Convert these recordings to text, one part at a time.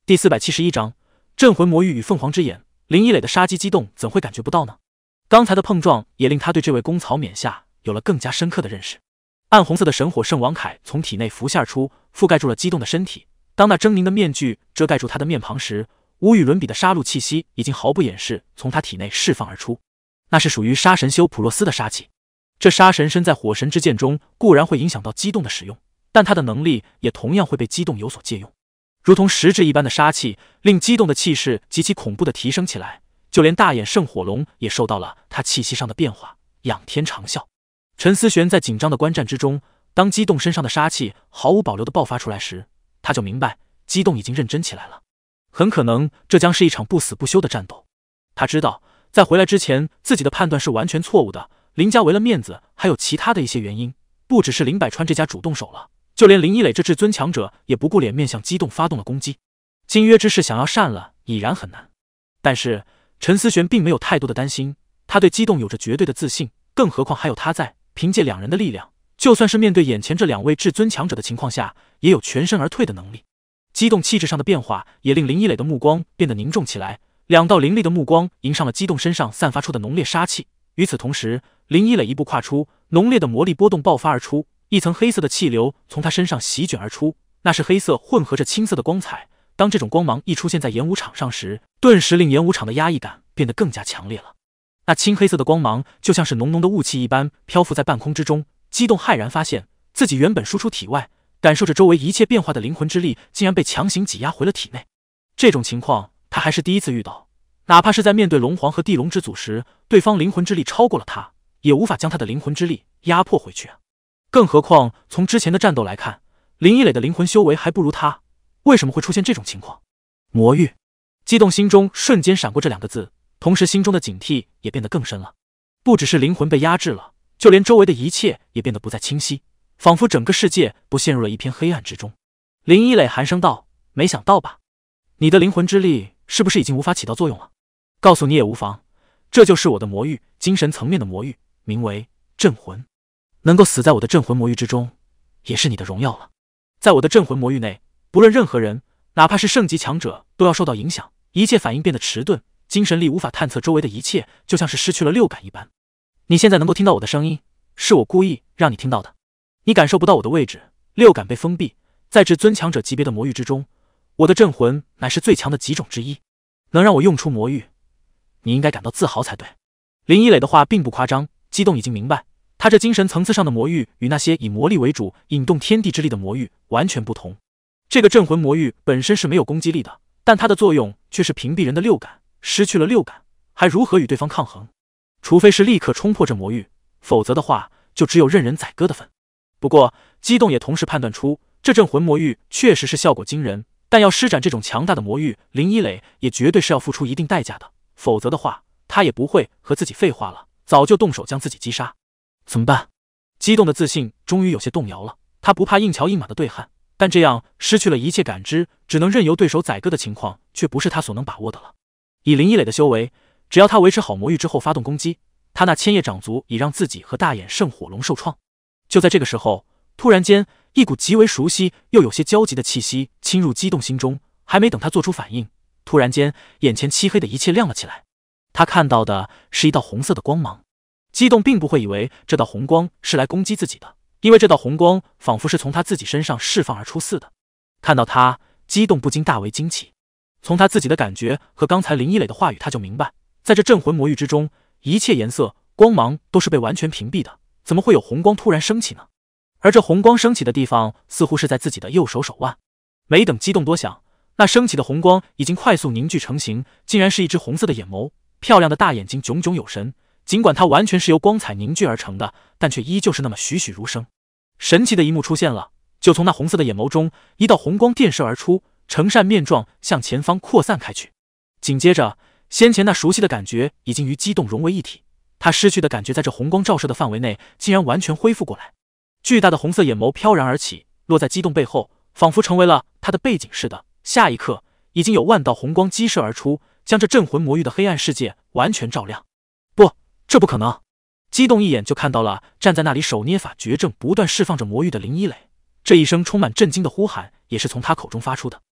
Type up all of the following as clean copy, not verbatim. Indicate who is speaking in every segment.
Speaker 1: 第471章镇魂魔域与凤凰之眼。林一磊的杀机激动怎会感觉不到呢？刚才的碰撞也令他对这位公曹冕下有了更加深刻的认识。暗红色的神火圣王铠从体内浮现而出，覆盖住了激动的身体。当那狰狞的面具遮盖住他的面庞时，无与伦比的杀戮气息已经毫不掩饰从他体内释放而出。那是属于杀神修普洛斯的杀气。这杀神身在火神之剑中，固然会影响到激动的使用，但他的能力也同样会被激动有所借用。如同实质一般的杀气，令激动的气势极其恐怖的提升起来，就连大眼圣火龙也受到了他气息上的变化，仰天长啸。陈思璇在紧张的观战之中，当激动身上的杀气毫无保留地爆发出来时，他就明白激动已经认真起来了，很可能这将是一场不死不休的战斗。他知道在回来之前自己的判断是完全错误的，林家为了面子还有其他的一些原因，不只是林百川这家主动手了，就连林一磊这至尊强者也不顾脸面向激动发动了攻击。金约之势想要善了已然很难，但是陈思璇并没有太多的担心，他对激动有着绝对的自信，更何况还有他在，凭借两人的力量，就算是面对眼前这两位至尊强者的情况下，也有全身而退的能力。激动气质上的变化也令林一磊的目光变得凝重起来，两道凌厉的目光迎上了激动身上散发出的浓烈杀气。与此同时，林一磊一步跨出，浓烈的魔力波动爆发而出，一层黑色的气流从他身上席卷而出，那是黑色混合着青色的光彩。当这种光芒一出现在演武场上时，顿时令演武场的压抑感变得更加强烈了。那青黑色的光芒就像是浓浓的雾气一般漂浮在半空之中，激动骇然发现自己原本输出体外，感受着周围一切变化的灵魂之力竟然被强行挤压回了体内。这种情况他还是第一次遇到，哪怕是在面对龙皇和地龙之祖时，对方灵魂之力超过了他，也无法将他的灵魂之力压迫回去啊。更何况从之前的战斗来看，林一磊的灵魂修为还不如他，为什么会出现这种情况？魔域。激动心中瞬间闪过这两个字，同时心中的警惕也变得更深了。不只是灵魂被压制了，就连周围的一切也变得不再清晰，仿佛整个世界都陷入了一片黑暗之中。林一磊寒声道：没想到吧，你的灵魂之力是不是已经无法起到作用了？告诉你也无妨，这就是我的魔域，精神层面的魔域，名为镇魂。能够死在我的镇魂魔域之中，也是你的荣耀了。在我的镇魂魔域内，不论任何人，哪怕是圣级强者，都要受到影响，一切反应变得迟钝，精神力无法探测周围的一切，就像是失去了六感一般。你现在能够听到我的声音，是我故意让你听到的。你感受不到我的位置，六感被封闭，在至尊强者级别的魔域之中，我的镇魂乃是最强的几种之一，能让我用出魔域，你应该感到自豪才对。林一磊的话并不夸张，激动已经明白，他这精神层次上的魔域与那些以魔力为主、引动天地之力的魔域完全不同。这个镇魂魔域本身是没有攻击力的，但它的作用却是屏蔽人的六感，失去了六感，还如何与对方抗衡？除非是立刻冲破这魔域，否则的话，就只有任人宰割的份。不过，激动也同时判断出，这镇魂魔域确实是效果惊人，但要施展这种强大的魔域，林一磊也绝对是要付出一定代价的，否则的话，他也不会和自己废话了，早就动手将自己击杀。怎么办？激动的自信终于有些动摇了，他不怕硬桥硬马的对悍，但这样失去了一切感知，只能任由对手宰割的情况，却不是他所能把握的了。以林一磊的修为，只要他维持好魔域之后发动攻击，他那千叶掌足已让自己和大眼圣火龙受创。就在这个时候，突然间，一股极为熟悉又有些焦急的气息侵入激动心中，还没等他做出反应，突然间，眼前漆黑的一切亮了起来。他看到的是一道红色的光芒。激动并不会以为这道红光是来攻击自己的，因为这道红光仿佛是从他自己身上释放而出似的。看到他，激动不禁大为惊奇。从他自己的感觉和刚才林一磊的话语，他就明白，在这镇魂魔域之中，一切颜色、光芒都是被完全屏蔽的，怎么会有红光突然升起呢？而这红光升起的地方，似乎是在自己的右手手腕。没等激动多想，那升起的红光已经快速凝聚成型，竟然是一只红色的眼眸，漂亮的大眼睛炯炯有神。尽管它完全是由光彩凝聚而成的，但却依旧是那么栩栩如生。神奇的一幕出现了，就从那红色的眼眸中，一道红光电射而出，呈扇面状向前方扩散开去。紧接着，先前那熟悉的感觉已经与激动融为一体，他失去的感觉在这红光照射的范围内，竟然完全恢复过来。巨大的红色眼眸飘然而起，落在激动背后，仿佛成为了他的背景似的。下一刻，已经有万道红光激射而出，将这镇魂魔域的黑暗世界完全照亮。不，这不可能！激动一眼就看到了站在那里手捏法绝症不断释放着魔域的林一磊，这一声充满震惊的呼喊也是从他口中发出的。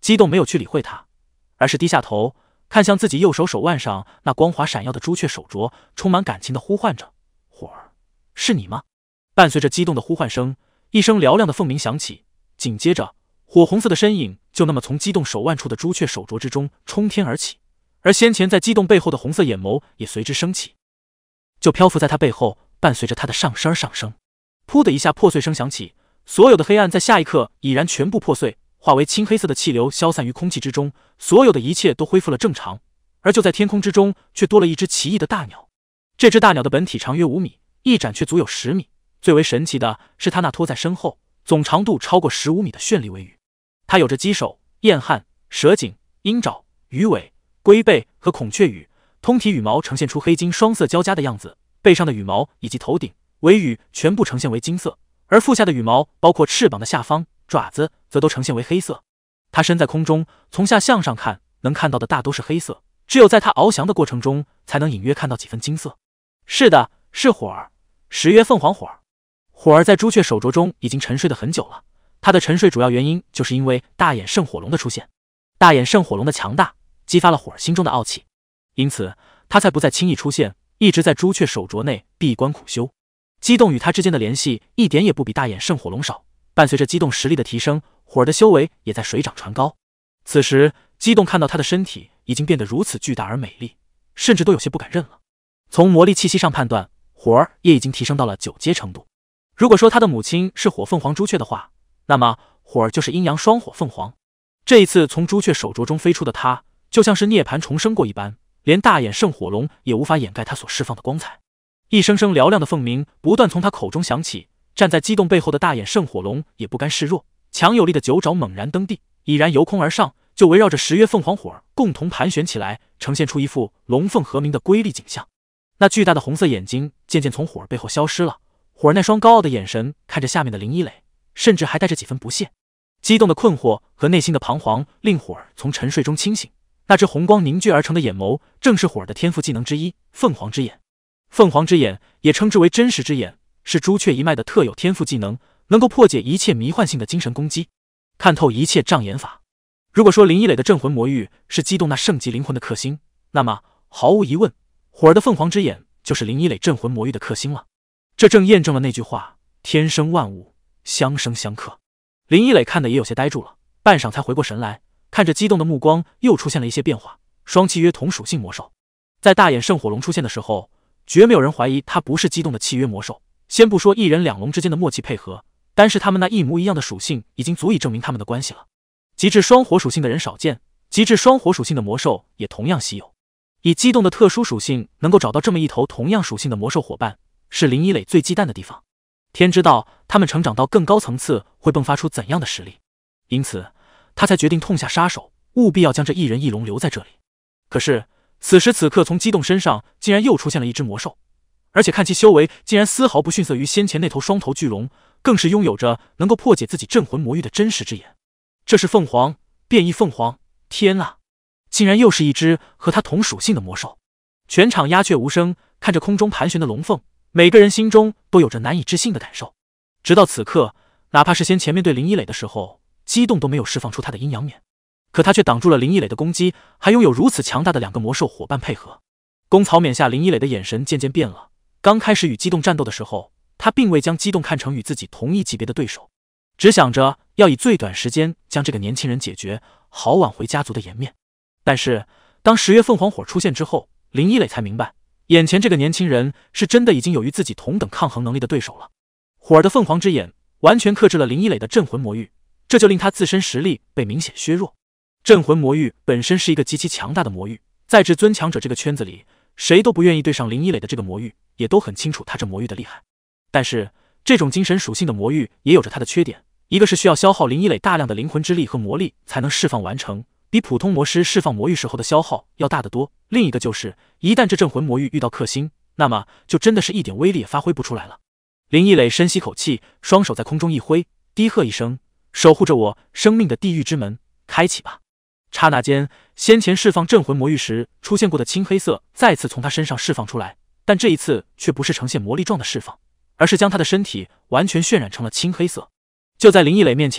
Speaker 1: 激动没有去理会他，而是低下头看向自己右手手腕上那光滑闪耀的朱雀手镯，充满感情的呼唤着：“火儿，是你吗？”伴随着激动的呼唤声，一声嘹亮的凤鸣响起，紧接着火红色的身影就那么从激动手腕处的朱雀手镯之中冲天而起，而先前在激动背后的红色眼眸也随之升起，就漂浮在他背后，伴随着他的上身而上升。噗的一下破碎声响起，所有的黑暗在下一刻已然全部破碎，化为青黑色的气流消散于空气之中，所有的一切都恢复了正常。而就在天空之中，却多了一只奇异的大鸟。这只大鸟的本体长约5米，翼展却足有10米。最为神奇的是，它那拖在身后、总长度超过15米的绚丽尾羽。它有着鸡手、燕颔、蛇颈、鹰爪、鱼尾、龟背和孔雀羽，通体羽毛呈现出黑金双色交加的样子，背上的羽毛以及头顶、尾羽全部呈现为金色，而腹下的羽毛，包括翅膀的下方、爪子，则都呈现为黑色。它身在空中，从下向上看，能看到的大都是黑色，只有在它翱翔的过程中，才能隐约看到几分金色。是的，是火儿，10月凤凰火儿。火儿在朱雀手镯中已经沉睡得很久了，它的沉睡主要原因就是因为大眼圣火龙的出现。大眼圣火龙的强大激发了火儿心中的傲气，因此他才不再轻易出现，一直在朱雀手镯内闭关苦修。激动与他之间的联系一点也不比大眼圣火龙少，伴随着激动实力的提升，火儿的修为也在水涨船高。此时激动看到他的身体已经变得如此巨大而美丽，甚至都有些不敢认了。从魔力气息上判断，火儿也已经提升到了9阶程度。如果说他的母亲是火凤凰朱雀的话，那么火儿就是阴阳双火凤凰。这一次从朱雀手镯中飞出的他，就像是涅槃重生过一般，连大眼圣火龙也无法掩盖他所释放的光彩。一声声嘹亮的凤鸣不断从他口中响起，站在激动背后的大眼圣火龙也不甘示弱，强有力的9爪猛然登地，已然由空而上，就围绕着10月凤凰火儿共同盘旋起来，呈现出一副龙凤和鸣的瑰丽景象。那巨大的红色眼睛渐渐从火儿背后消失了，火儿那双高傲的眼神看着下面的林一磊，甚至还带着几分不屑。激动的困惑和内心的彷徨令火儿从沉睡中清醒，那只红光凝聚而成的眼眸正是火儿的天赋技能之一——凤凰之眼。凤凰之眼也称之为真实之眼，是朱雀一脉的特有天赋技能，能够破解一切迷幻性的精神攻击，看透一切障眼法。如果说林一磊的镇魂魔域是激动那圣级灵魂的克星，那么毫无疑问，火儿的凤凰之眼就是林一磊镇魂魔域的克星了。这正验证了那句话：天生万物，相生相克。林一磊看得也有些呆住了，半晌才回过神来，看着激动的目光又出现了一些变化。双契约同属性魔兽，在大眼圣火龙出现的时候，绝没有人怀疑他不是激动的契约魔兽。先不说一人两龙之间的默契配合，单是他们那一模一样的属性，已经足以证明他们的关系了。极致双火属性的人少见，极致双火属性的魔兽也同样稀有。以激动的特殊属性能够找到这么一头同样属性的魔兽伙伴，是林一磊最忌惮的地方。天知道他们成长到更高层次会迸发出怎样的实力，因此他才决定痛下杀手，务必要将这一人一龙留在这里。可是此时此刻，从激动身上竟然又出现了一只魔兽，而且看其修为竟然丝毫不逊色于先前那头双头巨龙，更是拥有着能够破解自己镇魂魔域的真实之眼。这是凤凰，变异凤凰！天啊，竟然又是一只和他同属性的魔兽！全场鸦雀无声，看着空中盘旋的龙凤，每个人心中都有着难以置信的感受。直到此刻，哪怕是先前面对林一磊的时候，激动都没有释放出他的阴阳面，可他却挡住了林一磊的攻击，还拥有如此强大的2个魔兽伙伴配合。宫草冕下，林一磊的眼神渐渐变了。刚开始与激动战斗的时候，他并未将激动看成与自己同一级别的对手，只想着要以最短时间将这个年轻人解决，好挽回家族的颜面。但是当10月凤凰火出现之后，林一磊才明白，眼前这个年轻人是真的已经有与自己同等抗衡能力的对手了。火儿的凤凰之眼完全克制了林一磊的镇魂魔域，这就令他自身实力被明显削弱。镇魂魔域本身是一个极其强大的魔域，在至尊强者这个圈子里，谁都不愿意对上林一磊的这个魔域，也都很清楚他这魔域的厉害。但是这种精神属性的魔域也有着它的缺点，一个是需要消耗林一磊大量的灵魂之力和魔力才能释放完成，比普通魔师释放魔域时候的消耗要大得多。另一个就是一旦这镇魂魔域遇到克星，那么就真的是一点威力也发挥不出来了。林一磊深吸口气，双手在空中一挥，低喝一声：守护着我生命的地狱之门，开启吧。刹那间，先前释放镇魂魔域时出现过的青黑色再次从他身上释放出来，但这一次却不是呈现魔力状的释放，而是将他的身体完全渲染成了青黑色。就在林一磊面前，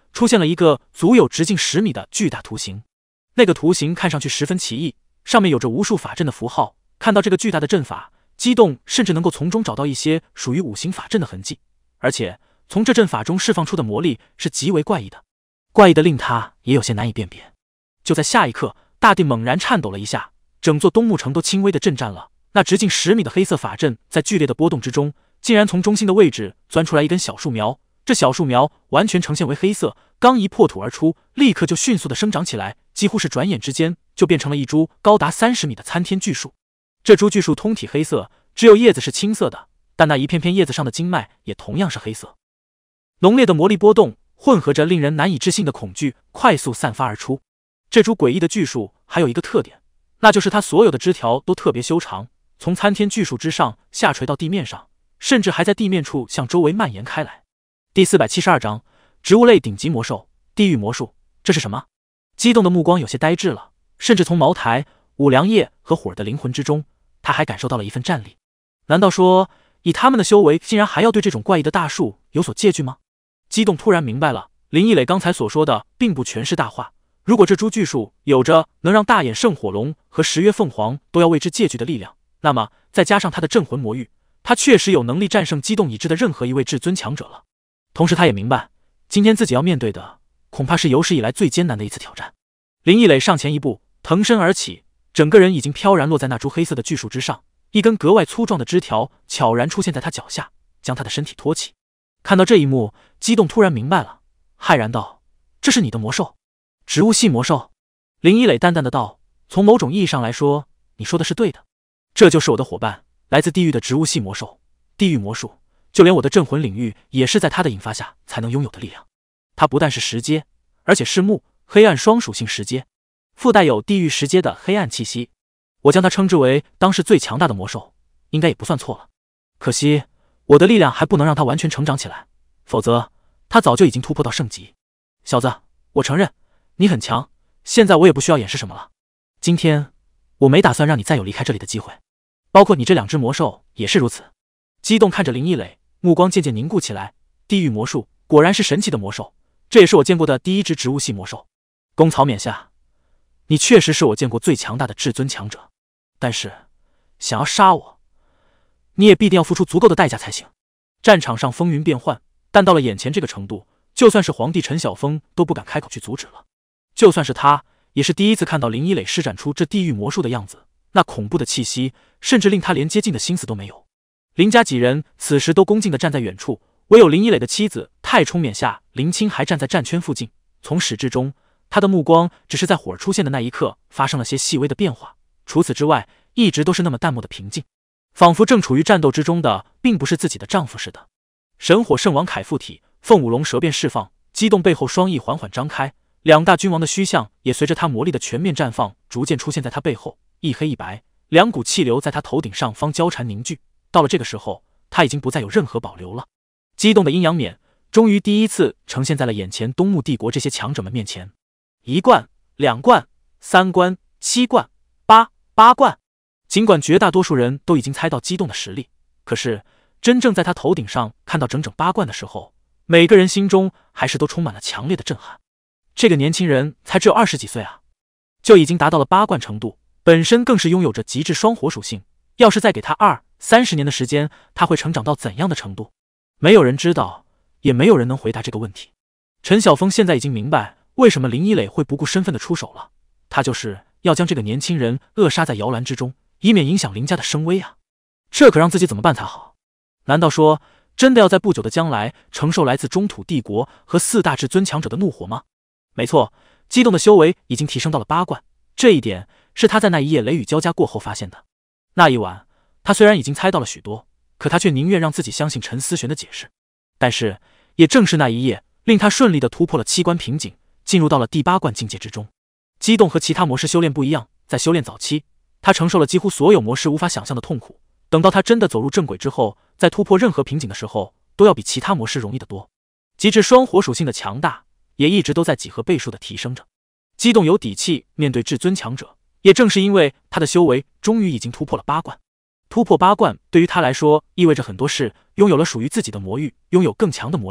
Speaker 1: 出现了一个足有直径10米的巨大图形。那个图形看上去十分奇异，上面有着无数法阵的符号。看到这个巨大的阵法，激动甚至能够从中找到一些属于五行法阵的痕迹，而且从这阵法中释放出的魔力是极为怪异的，怪异的令他也有些难以辨别。就在下一刻，大地猛然颤抖了一下，整座东木城都轻微的震颤了。那直径10米的黑色法阵在剧烈的波动之中，竟然从中心的位置钻出来一根小树苗。这小树苗完全呈现为黑色，刚一破土而出，立刻就迅速的生长起来，几乎是转眼之间就变成了一株高达30米的参天巨树。这株巨树通体黑色，只有叶子是青色的，但那一片片叶子上的经脉也同样是黑色。浓烈的魔力波动混合着令人难以置信的恐惧，快速散发而出。这株诡异的巨树还有一个特点，那就是它所有的枝条都特别修长，从参天巨树之上下垂到地面上，甚至还在地面处向周围蔓延开来。第472章植物类顶级魔兽地狱魔术，这是什么？激动的目光有些呆滞了，甚至从茅台、五粮液和火儿的灵魂之中，他还感受到了一份战力。难道说以他们的修为，竟然还要对这种怪异的大树有所戒惧吗？激动突然明白了，林忆磊刚才所说的并不全是大话。如果这株巨树有着能让大眼圣火龙和10月凤凰都要为之戒惧的力量，那么再加上他的镇魂魔域，他确实有能力战胜激动已知的任何一位至尊强者了。同时他也明白，今天自己要面对的恐怕是有史以来最艰难的一次挑战。林忆磊上前一步，腾身而起，整个人已经飘然落在那株黑色的巨树之上，一根格外粗壮的枝条悄然出现在他脚下，将他的身体托起。看到这一幕，激动突然明白了，骇然道：“这是你的魔兽？植物系魔兽？”林忆磊淡淡的道：“从某种意义上来说，你说的是对的。这就是我的伙伴，来自地狱的植物系魔兽，地狱魔术。就连我的镇魂领域也是在他的引发下才能拥有的力量。它不但是10阶，而且是木、黑暗双属性10阶，附带有地狱10阶的黑暗气息。我将它称之为当世最强大的魔兽，应该也不算错了。可惜我的力量还不能让它完全成长起来，否则它早就已经突破到圣级。小子，我承认你很强，现在我也不需要掩饰什么了。今天我没打算让你再有离开这里的机会，包括你这2只魔兽也是如此。”激动看着林忆磊，目光渐渐凝固起来。地狱魔术果然是神奇的魔兽，这也是我见过的第1只植物系魔兽。宫草冕下，你确实是我见过最强大的至尊强者，但是想要杀我，你也必定要付出足够的代价才行。战场上风云变幻，但到了眼前这个程度，就算是皇帝陈晓峰都不敢开口去阻止了。就算是他，也是第一次看到林忆磊施展出这地狱魔术的样子，那恐怖的气息甚至令他连接近的心思都没有。林家几人此时都恭敬地站在远处，唯有林忆磊的妻子太冲冕下林青还站在战圈附近。从始至终，他的目光只是在火儿出现的那一刻发生了些细微的变化，除此之外，一直都是那么淡漠的平静，仿佛正处于战斗之中的并不是自己的丈夫似的。神火圣王铠附体，凤舞龙蛇便释放，激动背后双翼缓缓张开，2大君王的虚像也随着他魔力的全面绽放，逐渐出现在他背后，一黑一白，2股气流在他头顶上方交缠凝聚。到了这个时候，他已经不再有任何保留了。激动的阴阳冕终于第一次呈现在了眼前东木帝国这些强者们面前。1冠、2冠、3冠、7冠、8冠。尽管绝大多数人都已经猜到激动的实力，可是真正在他头顶上看到整整8冠的时候，每个人心中还是都充满了强烈的震撼。这个年轻人才只有20几岁啊，就已经达到了8冠程度，本身更是拥有着极致双火属性。要是再给他20-30年的时间，他会成长到怎样的程度？没有人知道，也没有人能回答这个问题。陈晓峰现在已经明白为什么林忆磊会不顾身份的出手了，他就是要将这个年轻人扼杀在摇篮之中，以免影响林家的声威啊！这可让自己怎么办才好？难道说真的要在不久的将来承受来自中土帝国和4大至尊强者的怒火吗？没错，激动的修为已经提升到了8冠，这一点是他在那一夜雷雨交加过后发现的。那一晚，他虽然已经猜到了许多，可他却宁愿让自己相信陈思璇的解释。但是也正是那一夜，令他顺利地突破了7关瓶颈，进入到了第8冠境界之中。激动和其他魔师修炼不一样，在修炼早期，他承受了几乎所有魔师无法想象的痛苦，等到他真的走入正轨之后，在突破任何瓶颈的时候，都要比其他魔师容易得多。极致双火属性的强大也一直都在几何倍数的提升着。激动有底气面对至尊强者，也正是因为他的修为终于已经突破了8冠。突破8冠对于他来说意味着很多事，拥有了属于自己的魔域，拥有更强的魔力，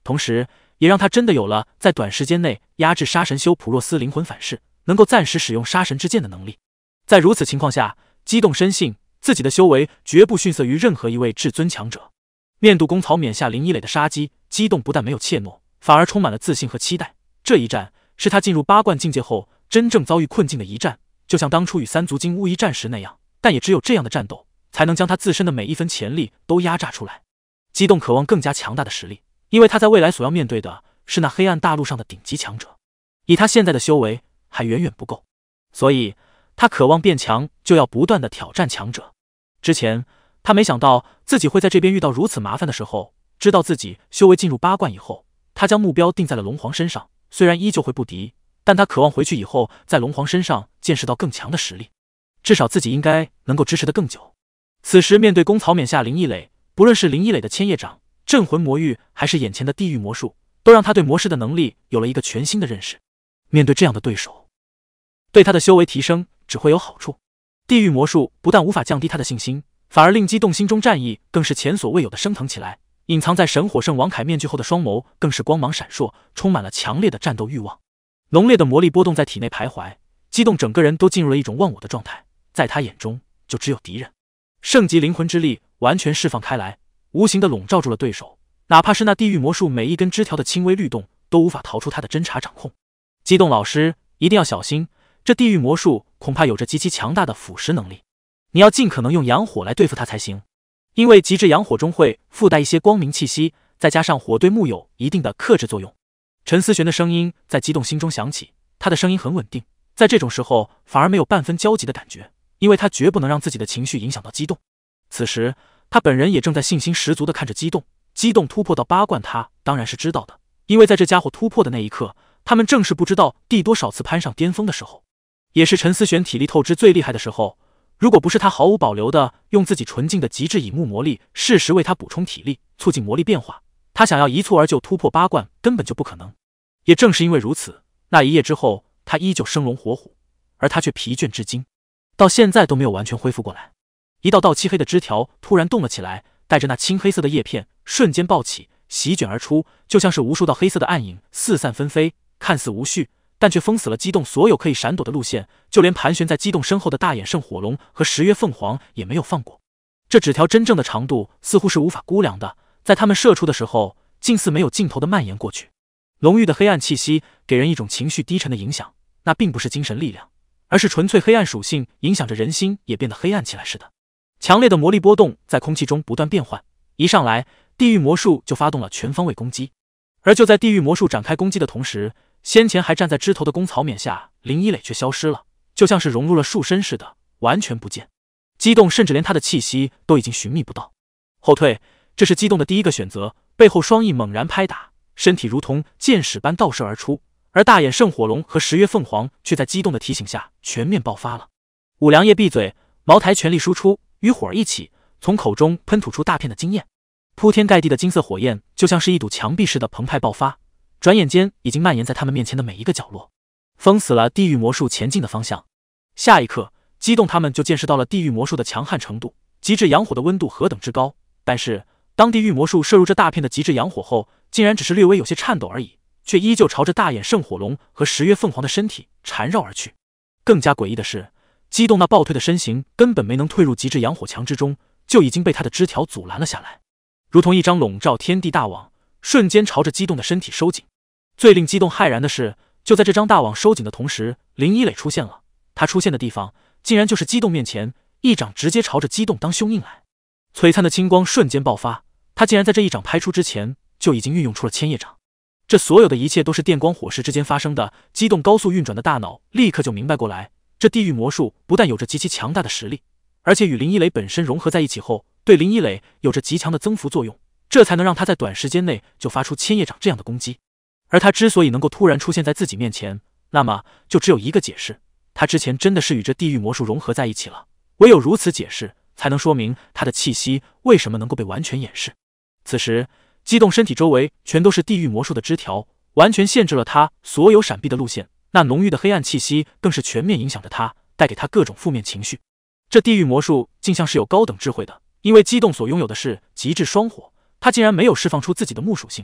Speaker 1: 同时也让他真的有了在短时间内压制杀神修普若斯灵魂反噬，能够暂时使用杀神之剑的能力。在如此情况下，激动深信自己的修为绝不逊色于任何一位至尊强者。面对宫草冕下林一磊的杀机，激动不但没有怯懦，反而充满了自信和期待。这一战是他进入八冠境界后真正遭遇困境的一战，就像当初与三足金乌一战时那样，但也只有这样的战斗才能将他自身的每一分潜力都压榨出来。激动渴望更加强大的实力，因为他在未来所要面对的是那黑暗大陆上的顶级强者，以他现在的修为还远远不够，所以他渴望变强，就要不断的挑战强者。之前他没想到自己会在这边遇到如此麻烦的时候，知道自己修为进入八冠以后，他将目标定在了龙皇身上，虽然依旧会不敌，但他渴望回去以后在龙皇身上见识到更强的实力，至少自己应该能够支持得更久。此时面对宫草冕下林一磊，不论是林一磊的千叶掌、镇魂魔域，还是眼前的地狱魔术，都让他对魔师的能力有了一个全新的认识。面对这样的对手，对他的修为提升只会有好处。地狱魔术不但无法降低他的信心，反而令激动心中战意更是前所未有的升腾起来。隐藏在神火圣王铠面具后的双眸更是光芒闪烁，充满了强烈的战斗欲望。浓烈的魔力波动在体内徘徊，激动整个人都进入了一种忘我的状态，在他眼中就只有敌人。圣级灵魂之力完全释放开来，无形的笼罩住了对手，哪怕是那地狱魔术每一根枝条的轻微律动都无法逃出他的侦查掌控。激动老师一定要小心，这地狱魔术恐怕有着极其强大的腐蚀能力，你要尽可能用阳火来对付它才行，因为极致阳火中会附带一些光明气息，再加上火对木有一定的克制作用。陈思璇的声音在激动心中响起，他的声音很稳定，在这种时候反而没有半分焦急的感觉，因为他绝不能让自己的情绪影响到激动。此时他本人也正在信心十足地看着激动。激动突破到八冠，他当然是知道的，因为在这家伙突破的那一刻，他们正是不知道第多少次攀上巅峰的时候，也是陈思璇体力透支最厉害的时候。如果不是他毫无保留的用自己纯净的极致乙木魔力适时为他补充体力，促进魔力变化，他想要一蹴而就突破八冠根本就不可能。也正是因为如此，那一夜之后他依旧生龙活虎，而他却疲倦至今，到现在都没有完全恢复过来。一道道漆黑的枝条突然动了起来，带着那青黑色的叶片瞬间暴起，席卷而出，就像是无数道黑色的暗影四散纷飞，看似无序，但却封死了激动所有可以闪躲的路线，就连盘旋在激动身后的大眼圣火龙和十月凤凰也没有放过。这纸条真正的长度似乎是无法估量的，在他们射出的时候，竟似没有尽头的蔓延过去。浓郁的黑暗气息给人一种情绪低沉的影响，那并不是精神力量，而是纯粹黑暗属性影响着人心也变得黑暗起来似的。强烈的魔力波动在空气中不断变换，一上来地狱魔术就发动了全方位攻击。而就在地狱魔术展开攻击的同时，先前还站在枝头的宫草冕下林一磊却消失了，就像是融入了树身似的，完全不见。激动甚至连他的气息都已经寻觅不到。后退，这是激动的第一个选择，背后双翼猛然拍打，身体如同箭矢般倒射而出，而大眼圣火龙和十月凤凰却在激动的提醒下全面爆发了。五粮液闭嘴，茅台全力输出，与火一起从口中喷吐出大片的金焰，铺天盖地的金色火焰就像是一堵墙壁似的澎湃爆发，转眼间已经蔓延在他们面前的每一个角落，封死了地狱魔术前进的方向。下一刻，激动他们就见识到了地狱魔术的强悍程度，极致阳火的温度何等之高。但是当地狱魔术射入这大片的极致阳火后，竟然只是略微有些颤抖而已，却依旧朝着大眼圣火龙和十月凤凰的身体缠绕而去。更加诡异的是，激动那暴退的身形根本没能退入极致阳火墙之中，就已经被他的枝条阻拦了下来，如同一张笼罩天地大网，瞬间朝着激动的身体收紧。最令激动骇然的是，就在这张大网收紧的同时，林一磊出现了。他出现的地方竟然就是激动面前，一掌直接朝着激动当胸印来。璀璨的青光瞬间爆发，他竟然在这一掌拍出之前就已经运用出了千叶掌。这所有的一切都是电光火石之间发生的。激动高速运转的大脑立刻就明白过来，这地狱魔术不但有着极其强大的实力，而且与林一磊本身融合在一起后，对林一磊有着极强的增幅作用，这才能让他在短时间内就发出千叶掌这样的攻击。而他之所以能够突然出现在自己面前，那么就只有一个解释，他之前真的是与这地狱魔术融合在一起了，唯有如此解释才能说明他的气息为什么能够被完全掩饰。此时激动身体周围全都是地狱魔术的枝条，完全限制了他所有闪避的路线，那浓郁的黑暗气息更是全面影响着他，带给他各种负面情绪。这地狱魔术竟像是有高等智慧的，因为激动所拥有的是极致双火，他竟然没有释放出自己的木属性，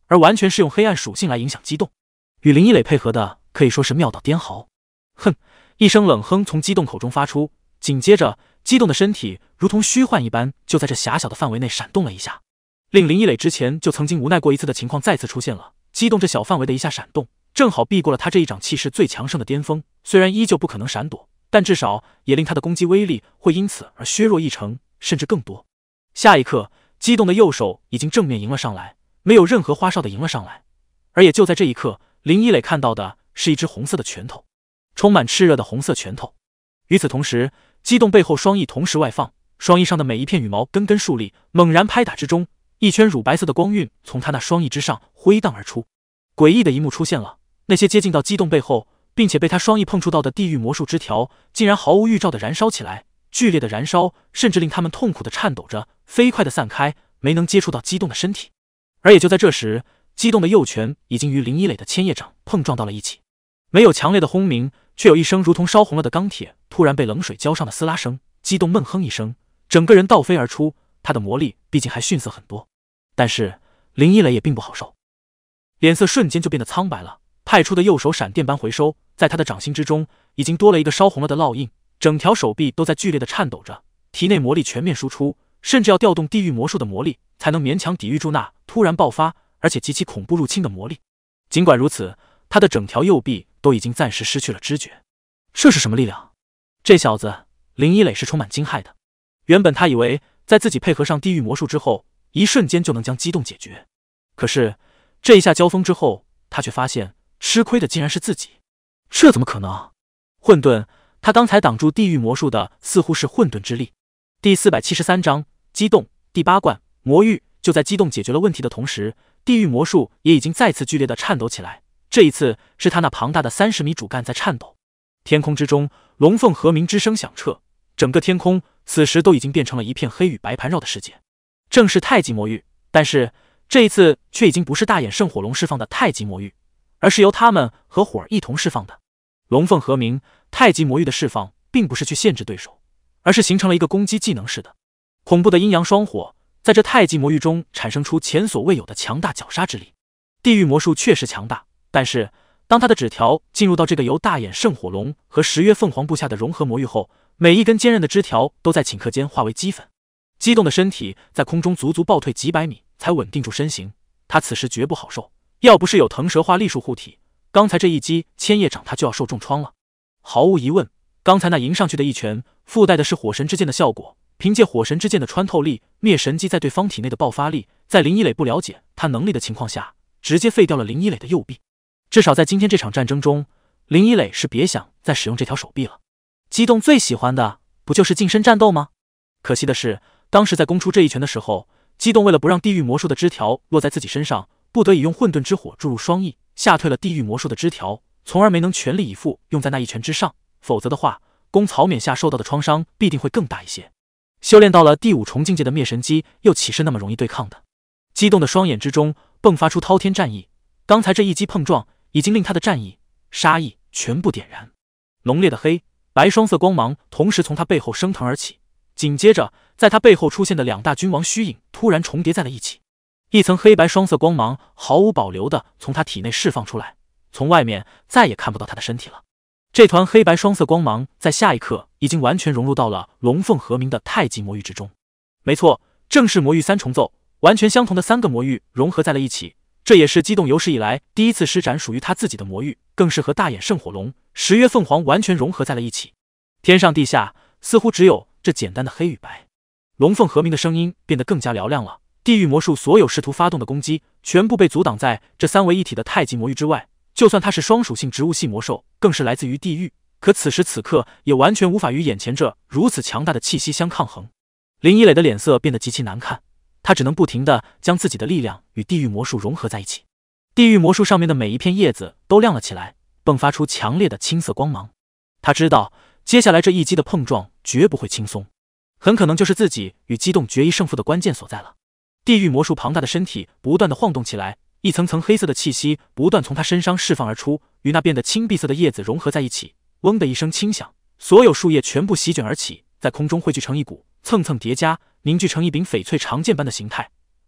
Speaker 1: 而完全是用黑暗属性来影响激动，与林一磊配合的可以说是妙到颠毫。哼！一声冷哼从激动口中发出，紧接着激动的身体如同虚幻一般，就在这狭小的范围内闪动了一下，令林一磊之前就曾经无奈过一次的情况再次出现了。激动这小范围的一下闪动，正好避过了他这一掌气势最强盛的巅峰，虽然依旧不可能闪躲，但至少也令他的攻击威力会因此而削弱一成，甚至更多。下一刻，激动的右手已经正面迎了上来，没有任何花哨的迎了上来。而也就在这一刻，林一磊看到的是一只红色的拳头，充满炽热的红色拳头。与此同时，激动背后双翼同时外放，双翼上的每一片羽毛根根竖立，猛然拍打之中，一圈乳白色的光晕从他那双翼之上挥荡而出。诡异的一幕出现了，那些接近到激动背后并且被他双翼碰触到的地狱魔术枝条竟然毫无预兆的燃烧起来，剧烈的燃烧甚至令他们痛苦的颤抖着，飞快的散开，没能接触到激动的身体。而也就在这时，激动的右拳已经与林一磊的千叶掌碰撞到了一起，没有强烈的轰鸣，却有一声如同烧红了的钢铁突然被冷水浇上的撕拉声。激动闷哼一声，整个人倒飞而出，他的魔力毕竟还逊色很多，但是林一磊也并不好受，脸色瞬间就变得苍白了，派出的右手闪电般回收，在他的掌心之中已经多了一个烧红了的烙印，整条手臂都在剧烈的颤抖着，体内魔力全面输出，甚至要调动地狱魔术的魔力才能勉强抵御住那突然爆发而且极其恐怖入侵的魔力。尽管如此，他的整条右臂都已经暂时失去了知觉。这是什么力量？这小子林一磊是充满惊骇的。原本他以为在自己配合上地狱魔术之后，一瞬间就能将激动解决，可是这一下交锋之后，他却发现吃亏的竟然是自己。这怎么可能？混沌，他刚才挡住地狱魔术的似乎是混沌之力。第473章激动第8冠魔域。就在激动解决了问题的同时，地狱魔术也已经再次剧烈的颤抖起来，这一次是他那庞大的30米主干在颤抖。天空之中，龙凤和鸣之声响彻，整个天空此时都已经变成了一片黑与白盘绕的世界。正是太极魔域，但是这一次却已经不是大眼圣火龙释放的太极魔域，而是由他们合伙一同释放的龙凤和鸣。太极魔域的释放并不是去限制对手，而是形成了一个攻击技能式的恐怖的阴阳双火，在这太极魔域中产生出前所未有的强大绞杀之力。地狱魔术确实强大，但是当他的纸条进入到这个由大眼圣火龙和10月凤凰布下的融合魔域后，每一根坚韧的枝条都在顷刻间化为齑粉。激动的身体在空中足足暴退几百米才稳定住身形，他此时绝不好受，要不是有腾蛇化力术护体，刚才这一击千叶掌他就要受重创了。毫无疑问，刚才那迎上去的一拳附带的是火神之剑的效果，凭借火神之剑的穿透力，灭神击在对方体内的爆发力，在林一磊不了解他能力的情况下，直接废掉了林一磊的右臂。至少在今天这场战争中，林一磊是别想再使用这条手臂了。激动最喜欢的不就是近身战斗吗？可惜的是，当时在攻出这一拳的时候，激动为了不让地狱魔术的枝条落在自己身上，不得已用混沌之火注入双翼，吓退了地狱魔术的枝条，从而没能全力以赴用在那一拳之上，否则的话，攻曹冕下受到的创伤必定会更大一些。修炼到了第5重境界的灭神击又岂是那么容易对抗的？激动的双眼之中迸发出滔天战意，刚才这一击碰撞已经令他的战意、杀意全部点燃。浓烈的黑白双色光芒同时从他背后升腾而起，紧接着在他背后出现的2大君王虚影突然重叠在了一起，一层黑白双色光芒毫无保留地从他体内释放出来，从外面再也看不到他的身体了。这团黑白双色光芒在下一刻已经完全融入到了龙凤和鸣的太极魔域之中。没错，正是魔域3重奏，完全相同的3个魔域融合在了一起，这也是激动有史以来第一次施展属于他自己的魔域，更是和大眼圣火龙、10月凤凰完全融合在了一起。天上地下似乎只有这简单的黑与白。龙凤和鸣的声音变得更加嘹亮了，地狱魔术所有试图发动的攻击全部被阻挡在这3为一体的太极魔域之外，就算它是双属性植物系魔兽，更是来自于地狱，可此时此刻也完全无法与眼前这如此强大的气息相抗衡。林一磊的脸色变得极其难看，他只能不停地将自己的力量与地狱魔术融合在一起。地狱魔术上面的每一片叶子都亮了起来，迸发出强烈的青色光芒。他知道接下来这一击的碰撞绝不会轻松，很可能就是自己与激动决一胜负的关键所在了。地狱魔术庞大的身体不断地晃动起来，一层层黑色的气息不断从他身上释放而出，与那变得青碧色的叶子融合在一起。嗡的一声轻响，所有树叶全部席卷而起，在空中汇聚成一股，蹭蹭叠加，凝聚成一柄翡翠长剑般的形态。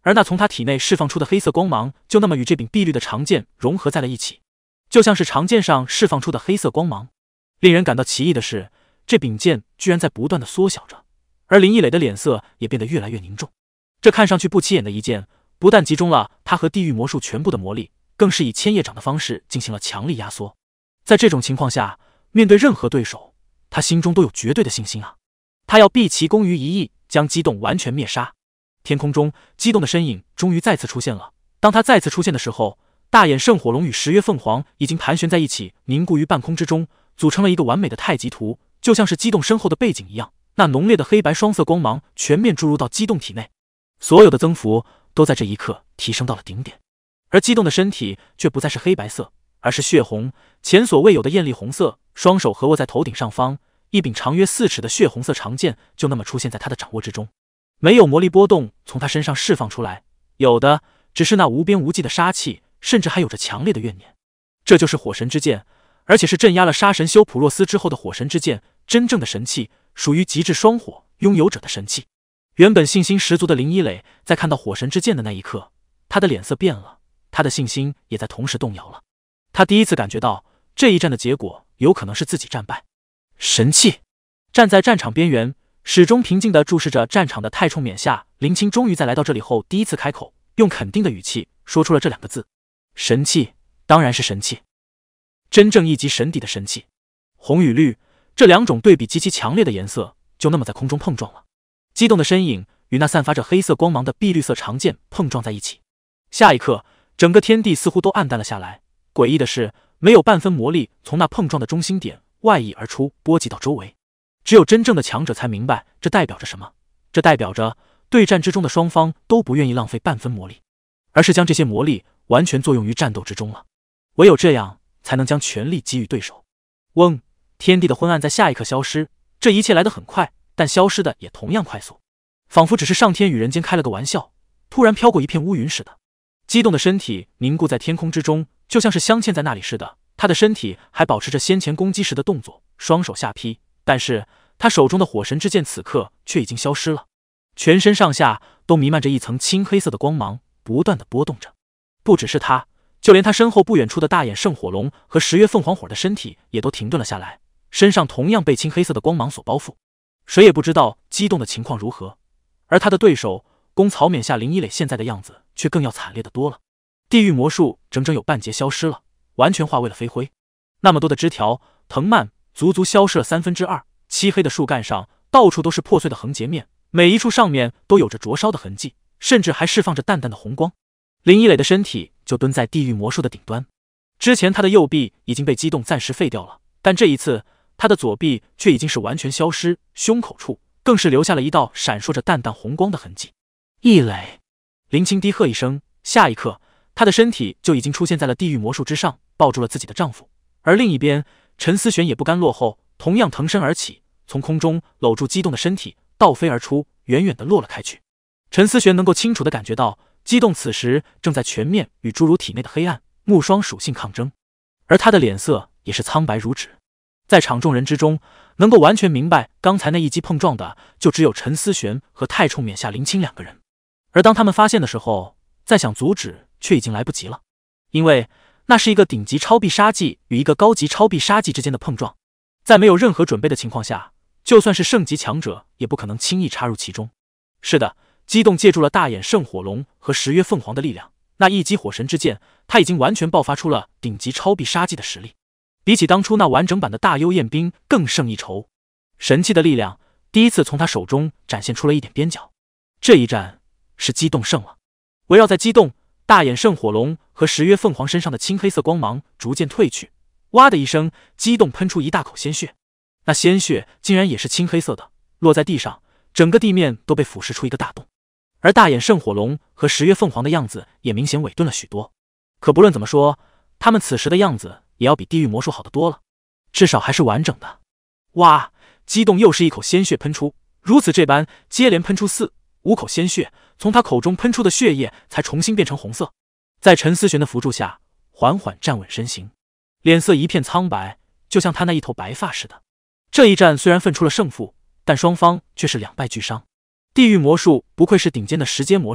Speaker 1: 而那从他体内释放出的黑色光芒就那么与这柄碧绿的长剑融合在了一起，就像是长剑上释放出的黑色光芒。令人感到奇异的是，这柄剑居然在不断的缩小着，而林一磊的脸色也变得越来越凝重。这看上去不起眼的一剑，不但集中了他和地狱魔术全部的魔力，更是以千叶掌的方式进行了强力压缩。在这种情况下，面对任何对手，他心中都有绝对的信心啊！他要毕其功于一役，将激动完全灭杀。天空中，激动的身影终于再次出现了。当他再次出现的时候，大眼圣火龙与十月凤凰已经盘旋在一起，凝固于半空之中，组成了一个完美的太极图，就像是激动身后的背景一样。那浓烈的黑白双色光芒全面注入到激动体内，所有的增幅都在这一刻提升到了顶点。而激动的身体却不再是黑白色，而是血红，前所未有的艳丽红色。双手合握在头顶上方，一柄长约4尺的血红色长剑就那么出现在他的掌握之中。没有魔力波动从他身上释放出来，有的只是那无边无际的杀气，甚至还有着强烈的怨念。这就是火神之剑，而且是镇压了杀神修普洛斯之后的火神之剑，真正的神器，属于极致双火拥有者的神器。原本信心十足的林一磊，在看到火神之剑的那一刻，他的脸色变了，他的信心也在同时动摇了。他第一次感觉到这一战的结果有可能是自己战败。神器！站在战场边缘，始终平静地注视着战场的太冲冕下，林清终于在来到这里后第一次开口，用肯定的语气说出了这2个字：神器，当然是神器，真正一级神底的神器。红与绿这2种对比极其强烈的颜色就那么在空中碰撞了，激动的身影与那散发着黑色光芒的碧绿色长剑碰撞在一起。下一刻，整个天地似乎都暗淡了下来。诡异的是，没有半分魔力从那碰撞的中心点外溢而出，波及到周围。只有真正的强者才明白这代表着什么。这代表着对战之中的双方都不愿意浪费半分魔力，而是将这些魔力完全作用于战斗之中了。唯有这样，才能将全力给予对手。嗡！天地的昏暗在下一刻消失，这一切来得很快，但消失的也同样快速，仿佛只是上天与人间开了个玩笑，突然飘过一片乌云似的。激动的身体凝固在天空之中，就像是镶嵌在那里似的。他的身体还保持着先前攻击时的动作，双手下劈，但是他手中的火神之剑此刻却已经消失了，全身上下都弥漫着一层青黑色的光芒，不断的波动着。不只是他，就连他身后不远处的大眼圣火龙和十月凤凰火的身体也都停顿了下来，身上同样被青黑色的光芒所包覆。谁也不知道激动的情况如何，而他的对手宫草冕下林一磊现在的样子却更要惨烈的多了。地狱魔术整整有半截消失了，完全化为了飞灰。那么多的枝条藤蔓足足消失了2/3，漆黑的树干上到处都是破碎的横截面，每一处上面都有着灼烧的痕迹，甚至还释放着淡淡的红光。林一磊的身体就蹲在地狱魔术的顶端，之前他的右臂已经被激动暂时废掉了，但这一次他的左臂却已经是完全消失，胸口处更是留下了一道闪烁着淡淡红光的痕迹。一磊！林清低喝一声，下一刻她的身体就已经出现在了地狱魔术之上，抱住了自己的丈夫。而另一边，陈思璇也不甘落后，同样腾身而起，从空中搂住激动的身体，倒飞而出，远远地落了开去。陈思璇能够清楚地感觉到，激动此时正在全面与诸如体内的黑暗木霜属性抗争，而他的脸色也是苍白如纸。在场众人之中，能够完全明白刚才那一击碰撞的，就只有陈思璇和太冲冕下林清2个人。而当他们发现的时候，再想阻止却已经来不及了，因为那是一个顶级超必杀技与一个高级超必杀技之间的碰撞，在没有任何准备的情况下，就算是圣级强者也不可能轻易插入其中。是的，激动借助了大眼圣火龙和十月凤凰的力量，那一击火神之剑，他已经完全爆发出了顶级超必杀技的实力，比起当初那完整版的大幽焰冰更胜一筹。神器的力量第一次从他手中展现出了一点边角。这一战是激动胜了。围绕在激动、大眼圣火龙和十月凤凰身上的青黑色光芒逐渐褪去，哇的一声，激动喷出一大口鲜血，那鲜血竟然也是青黑色的，落在地上，整个地面都被腐蚀出一个大洞。而大眼圣火龙和十月凤凰的样子也明显萎顿了许多，可不论怎么说，他们此时的样子也要比地狱魔术好得多了，至少还是完整的。哇！激动又是一口鲜血喷出，如此这般接连喷出4、5口鲜血，从他口中喷出的血液才重新变成红色。在陈思璇的扶助下，缓缓站稳身形，脸色一片苍白，就像他那一头白发似的。这一战虽然分出了胜负，但双方却是两败俱伤。地狱魔术不愧是顶尖的10阶魔兽，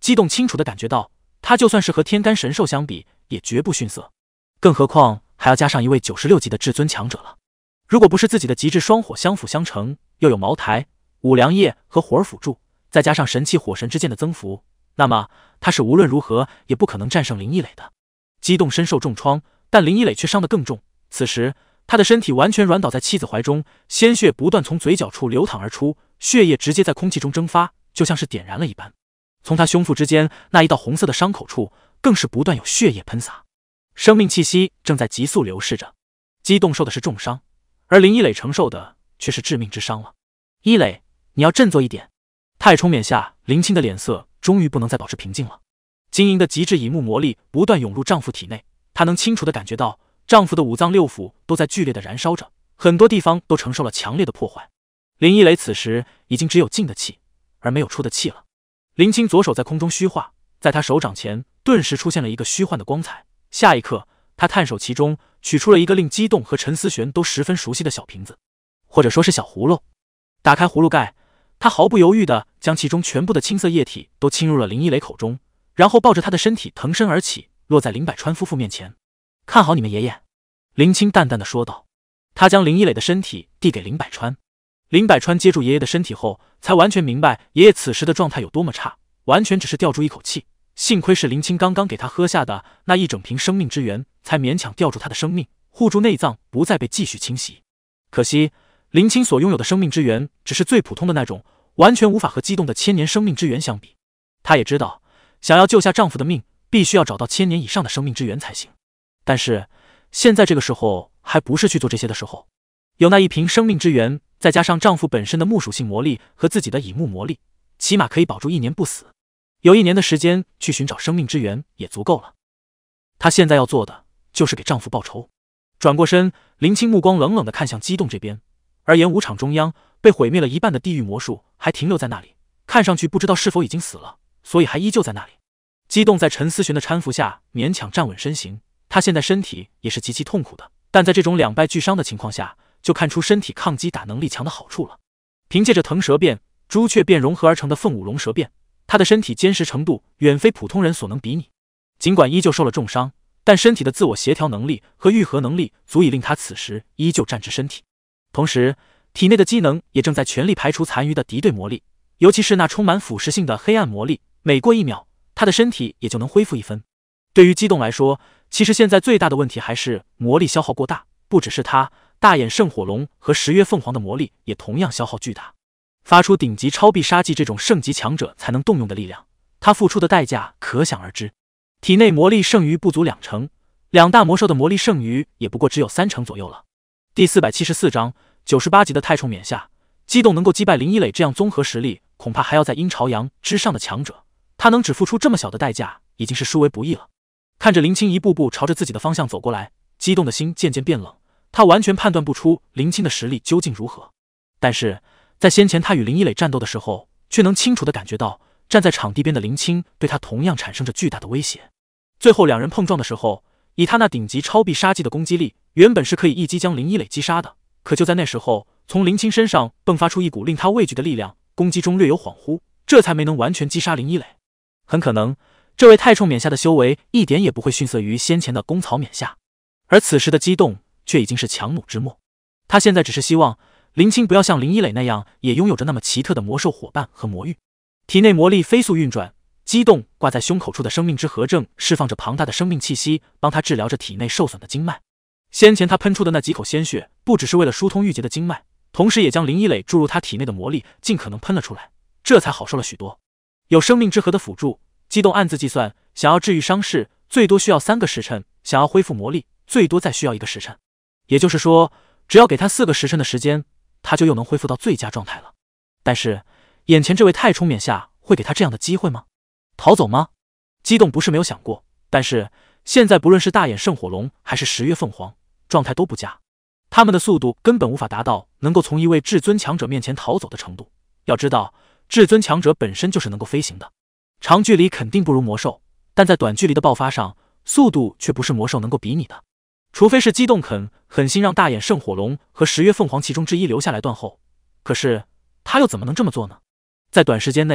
Speaker 1: 激动清楚地感觉到，他就算是和天干神兽相比，也绝不逊色，更何况还要加上一位96级的至尊强者了。如果不是自己的极致双火相辅相成，又有茅台、五粮液和火儿辅助，再加上神器火神之剑的增幅，那么他是无论如何也不可能战胜林一磊的。激动身受重创，但林一磊却伤得更重。此时他的身体完全软倒在妻子怀中，鲜血不断从嘴角处流淌而出，血液直接在空气中蒸发，就像是点燃了一般。从他胸腹之间那一道红色的伤口处，更是不断有血液喷洒，生命气息正在急速流逝着。激动受的是重伤，而林一磊承受的却是致命之伤了。一磊，你要振作一点。太冲冕下，林青的脸色终于不能再保持平静了。晶莹的极致乙木魔力不断涌入丈夫体内，她能清楚地感觉到丈夫的五脏六腑都在剧烈地燃烧着，很多地方都承受了强烈的破坏。林一磊此时已经只有进的气，而没有出的气了。林青左手在空中虚化，在他手掌前顿时出现了一个虚幻的光彩。下一刻，他探手其中，取出了一个令激动和陈思璇都十分熟悉的小瓶子，或者说是小葫芦。打开葫芦盖，他毫不犹豫地将其中全部的青色液体都倾入了林一磊口中，然后抱着他的身体腾身而起，落在林百川夫妇面前。看好你们爷爷，林青淡淡的说道。他将林一磊的身体递给林百川。林百川接住爷爷的身体后，才完全明白爷爷此时的状态有多么差，完全只是吊住一口气。幸亏是林青刚刚给他喝下的那一整瓶生命之源，才勉强吊住他的生命，护住内脏不再被继续侵袭。可惜林青所拥有的生命之源只是最普通的那种，完全无法和激动的千年生命之源相比。她也知道，想要救下丈夫的命，必须要找到1000年以上的生命之源才行。但是现在这个时候还不是去做这些的时候。有那一瓶生命之源，再加上丈夫本身的木属性魔力和自己的乙木魔力，起码可以保住1年不死。有1年的时间去寻找生命之源也足够了。她现在要做的就是给丈夫报仇。转过身，林青目光冷冷地看向激动这边，而演武场中央被毁灭了一半的地狱魔术还停留在那里，看上去不知道是否已经死了，所以还依旧在那里。激动在陈思璇的搀扶下勉强站稳身形，他现在身体也是极其痛苦的，但在这种两败俱伤的情况下，就看出身体抗击打能力强的好处了。凭借着腾蛇变、朱雀变融合而成的凤舞龙蛇变，他的身体坚实程度远非普通人所能比拟。尽管依旧受了重伤，但身体的自我协调能力和愈合能力足以令他此时依旧站直身体。同时，体内的机能也正在全力排除残余的敌对魔力，尤其是那充满腐蚀性的黑暗魔力，每过1秒，他的身体也就能恢复1分。对于激动来说，其实现在最大的问题还是魔力消耗过大，不只是他，大眼圣火龙和10月凤凰的魔力也同样消耗巨大。发出顶级超必杀技这种圣级强者才能动用的力量，他付出的代价可想而知。体内魔力剩余不足2成，2大魔兽的魔力剩余也不过只有3成左右了。第474章98级的太冲冕下，激动能够击败林一磊这样综合实力，恐怕还要在阴朝阳之上的强者，他能只付出这么小的代价，已经是殊为不易了。看着林青一步步朝着自己的方向走过来，激动的心渐渐变冷。他完全判断不出林青的实力究竟如何，但是在先前他与林一磊战斗的时候，却能清楚地感觉到站在场地边的林青对他同样产生着巨大的威胁。最后两人碰撞的时候，以他那顶级超必杀技的攻击力，原本是可以一击将林一磊击杀的，可就在那时候，从林青身上迸发出一股令他畏惧的力量，攻击中略有恍惚，这才没能完全击杀林一磊。很可能这位太冲冕下的修为一点也不会逊色于先前的公曹冕下，而此时的激动却已经是强弩之末。他现在只是希望林青不要像林一磊那样也拥有着那么奇特的魔兽伙伴和魔域。体内魔力飞速运转，激动挂在胸口处的生命之核正释放着庞大的生命气息，帮他治疗着体内受损的经脉。先前他喷出的那几口鲜血，不只是为了疏通郁结的经脉，同时也将林一磊注入他体内的魔力尽可能喷了出来，这才好受了许多。有生命之核的辅助，激动暗自计算，想要治愈伤势最多需要3个时辰，想要恢复魔力最多再需要1个时辰。也就是说，只要给他4个时辰的时间，他就又能恢复到最佳状态了。但是眼前这位太冲冕下会给他这样的机会吗？逃走吗？激动不是没有想过，但是现在不论是大眼圣火龙还是10月凤凰，状态都不佳，他们的速度根本无法达到能够从一位至尊强者面前逃走的程度。要知道，至尊强者本身就是能够飞行的，长距离肯定不如魔兽，但在短距离的爆发上，速度却不是魔兽能够比拟的。除非是激动肯狠心让大眼圣火龙和10月凤凰其中之一留下来断后，可是他又怎么能这么做呢？在短时间内，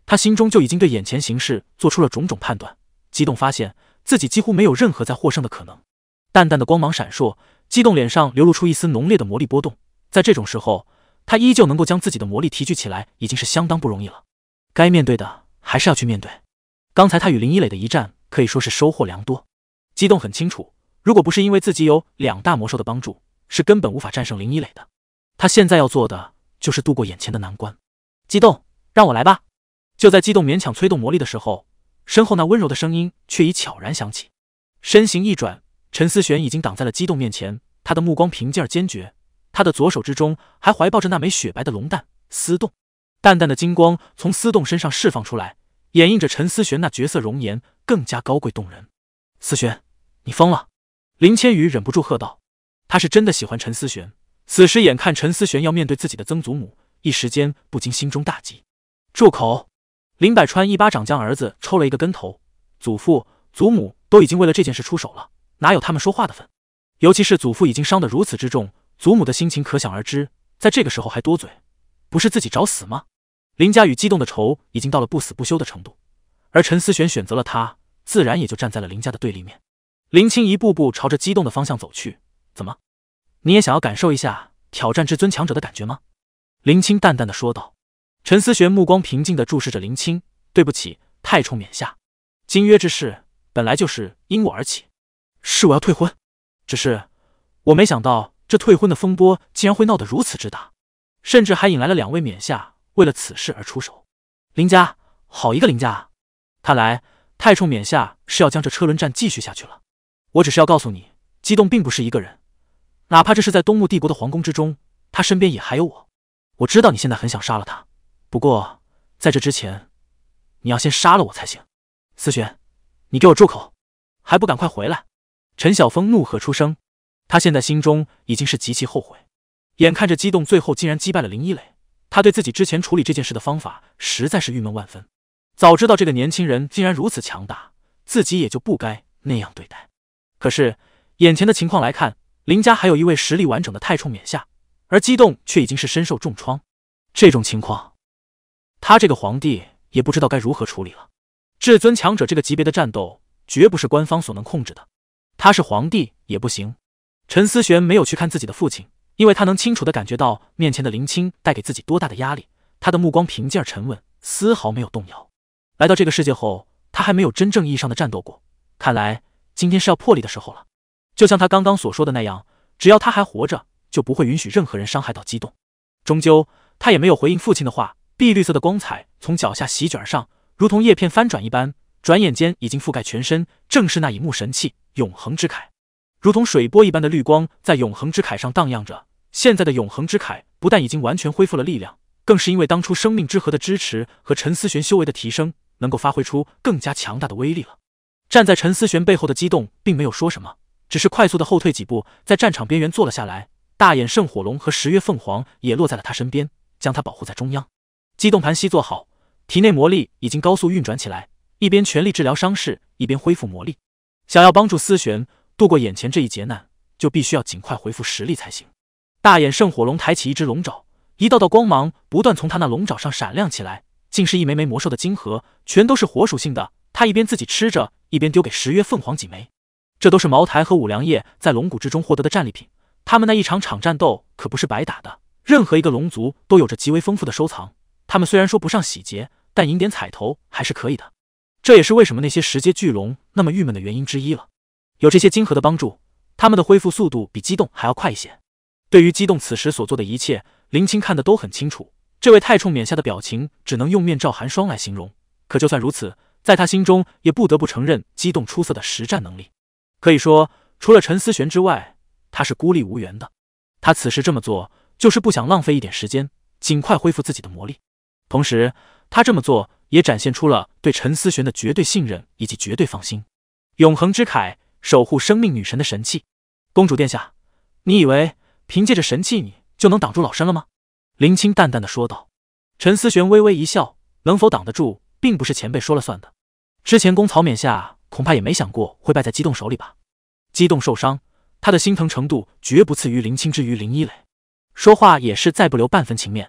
Speaker 1: 他心中就已经对眼前形势做出了种种判断，激动发现自己几乎没有任何再获胜的可能。淡淡的光芒闪烁，激动脸上流露出一丝浓烈的魔力波动。在这种时候，他依旧能够将自己的魔力提聚起来，已经是相当不容易了。该面对的还是要去面对。刚才他与林一磊的一战可以说是收获良多。激动很清楚，如果不是因为自己有2大魔兽的帮助，是根本无法战胜林一磊的。他现在要做的就是度过眼前的难关。激动，让我来吧。就在激动勉强催动魔力的时候，身后那温柔的声音却已悄然响起。身形一转，陈思璇已经挡在了激动面前，他的目光平静而坚决，他的左手之中还怀抱着那枚雪白的龙蛋丝洞，淡淡的金光从丝洞身上释放出来，掩映着陈思璇那绝色容颜，更加高贵动人。思璇，你疯了！林千羽忍不住喝道。他是真的喜欢陈思璇，此时眼看陈思璇要面对自己的曾祖母，一时间不禁心中大急。住口！林百川一巴掌将儿子抽了一个跟头，祖父、祖母都已经为了这件事出手了，哪有他们说话的份？尤其是祖父已经伤得如此之重，祖母的心情可想而知，在这个时候还多嘴，不是自己找死吗？林家与激动的仇已经到了不死不休的程度，而陈思璇选择了他，自然也就站在了林家的对立面。林青一步步朝着激动的方向走去。怎么，你也想要感受一下挑战至尊强者的感觉吗？林青淡淡的说道。陈思璇目光平静地注视着林青，对不起，太冲冕下，金约之事本来就是因我而起，是我要退婚，只是我没想到这退婚的风波竟然会闹得如此之大，甚至还引来了2位冕下为了此事而出手。林家，好一个林家啊！看来太冲冕下是要将这车轮战继续下去了。我只是要告诉你，激动并不是一个人，哪怕这是在东木帝国的皇宫之中，他身边也还有我。我知道你现在很想杀了他，不过在这之前，你要先杀了我才行。思璇，你给我住口，还不赶快回来！陈晓峰怒喝出声，他现在心中已经是极其后悔，眼看着激动最后竟然击败了林一磊，他对自己之前处理这件事的方法实在是郁闷万分。早知道这个年轻人竟然如此强大，自己也就不该那样对待。可是眼前的情况来看，林家还有一位实力完整的太冲冕下，而激动却已经是身受重创。这种情况，他这个皇帝也不知道该如何处理了。至尊强者这个级别的战斗绝不是官方所能控制的，他是皇帝也不行。陈思璇没有去看自己的父亲，因为他能清楚地感觉到面前的林青带给自己多大的压力，他的目光平静而沉稳，丝毫没有动摇。来到这个世界后，他还没有真正意义上的战斗过，看来今天是要破例的时候了。就像他刚刚所说的那样，只要他还活着，就不会允许任何人伤害到激动。终究他也没有回应父亲的话，碧绿色的光彩从脚下席卷而上，如同叶片翻转一般，转眼间已经覆盖全身，正是那以木神器永恒之铠。如同水波一般的绿光在永恒之铠上荡漾着，现在的永恒之铠不但已经完全恢复了力量，更是因为当初生命之河的支持和陈思璇修为的提升，能够发挥出更加强大的威力了。站在陈思璇背后的激动并没有说什么，只是快速的后退几步，在战场边缘坐了下来。大眼圣火龙和10月凤凰也落在了他身边，将他保护在中央。激动盘膝坐好，体内魔力已经高速运转起来，一边全力治疗伤势，一边恢复魔力。想要帮助思璇度过眼前这一劫难，就必须要尽快恢复实力才行。大眼圣火龙抬起一只龙爪，一道道光芒不断从他那龙爪上闪亮起来，竟是一枚枚魔兽的晶核，全都是火属性的。他一边自己吃着，一边丢给10月凤凰几枚。这都是茅台和五粮液在龙谷之中获得的战利品，他们那一场场战斗可不是白打的，任何一个龙族都有着极为丰富的收藏。他们虽然说不上喜结，但赢点彩头还是可以的。这也是为什么那些10阶巨龙那么郁闷的原因之一了。有这些晶核的帮助，他们的恢复速度比激动还要快一些。对于激动此时所做的一切，林青看得都很清楚。这位太冲冕下的表情只能用面罩寒霜来形容。可就算如此，在他心中也不得不承认激动出色的实战能力。可以说，除了陈思璇之外，他是孤立无援的。他此时这么做，就是不想浪费一点时间，尽快恢复自己的魔力。同时，他这么做也展现出了对陈思璇的绝对信任以及绝对放心。永恒之铠，守护生命女神的神器。公主殿下，你以为凭借着神器你就能挡住老身了吗？林青淡淡的说道。陈思璇微微一笑，能否挡得住，并不是前辈说了算的。之前攻曹冕下恐怕也没想过会败在激动手里吧。激动受伤，他的心疼程度绝不次于林青之于林一磊。说话也是再不留半分情面。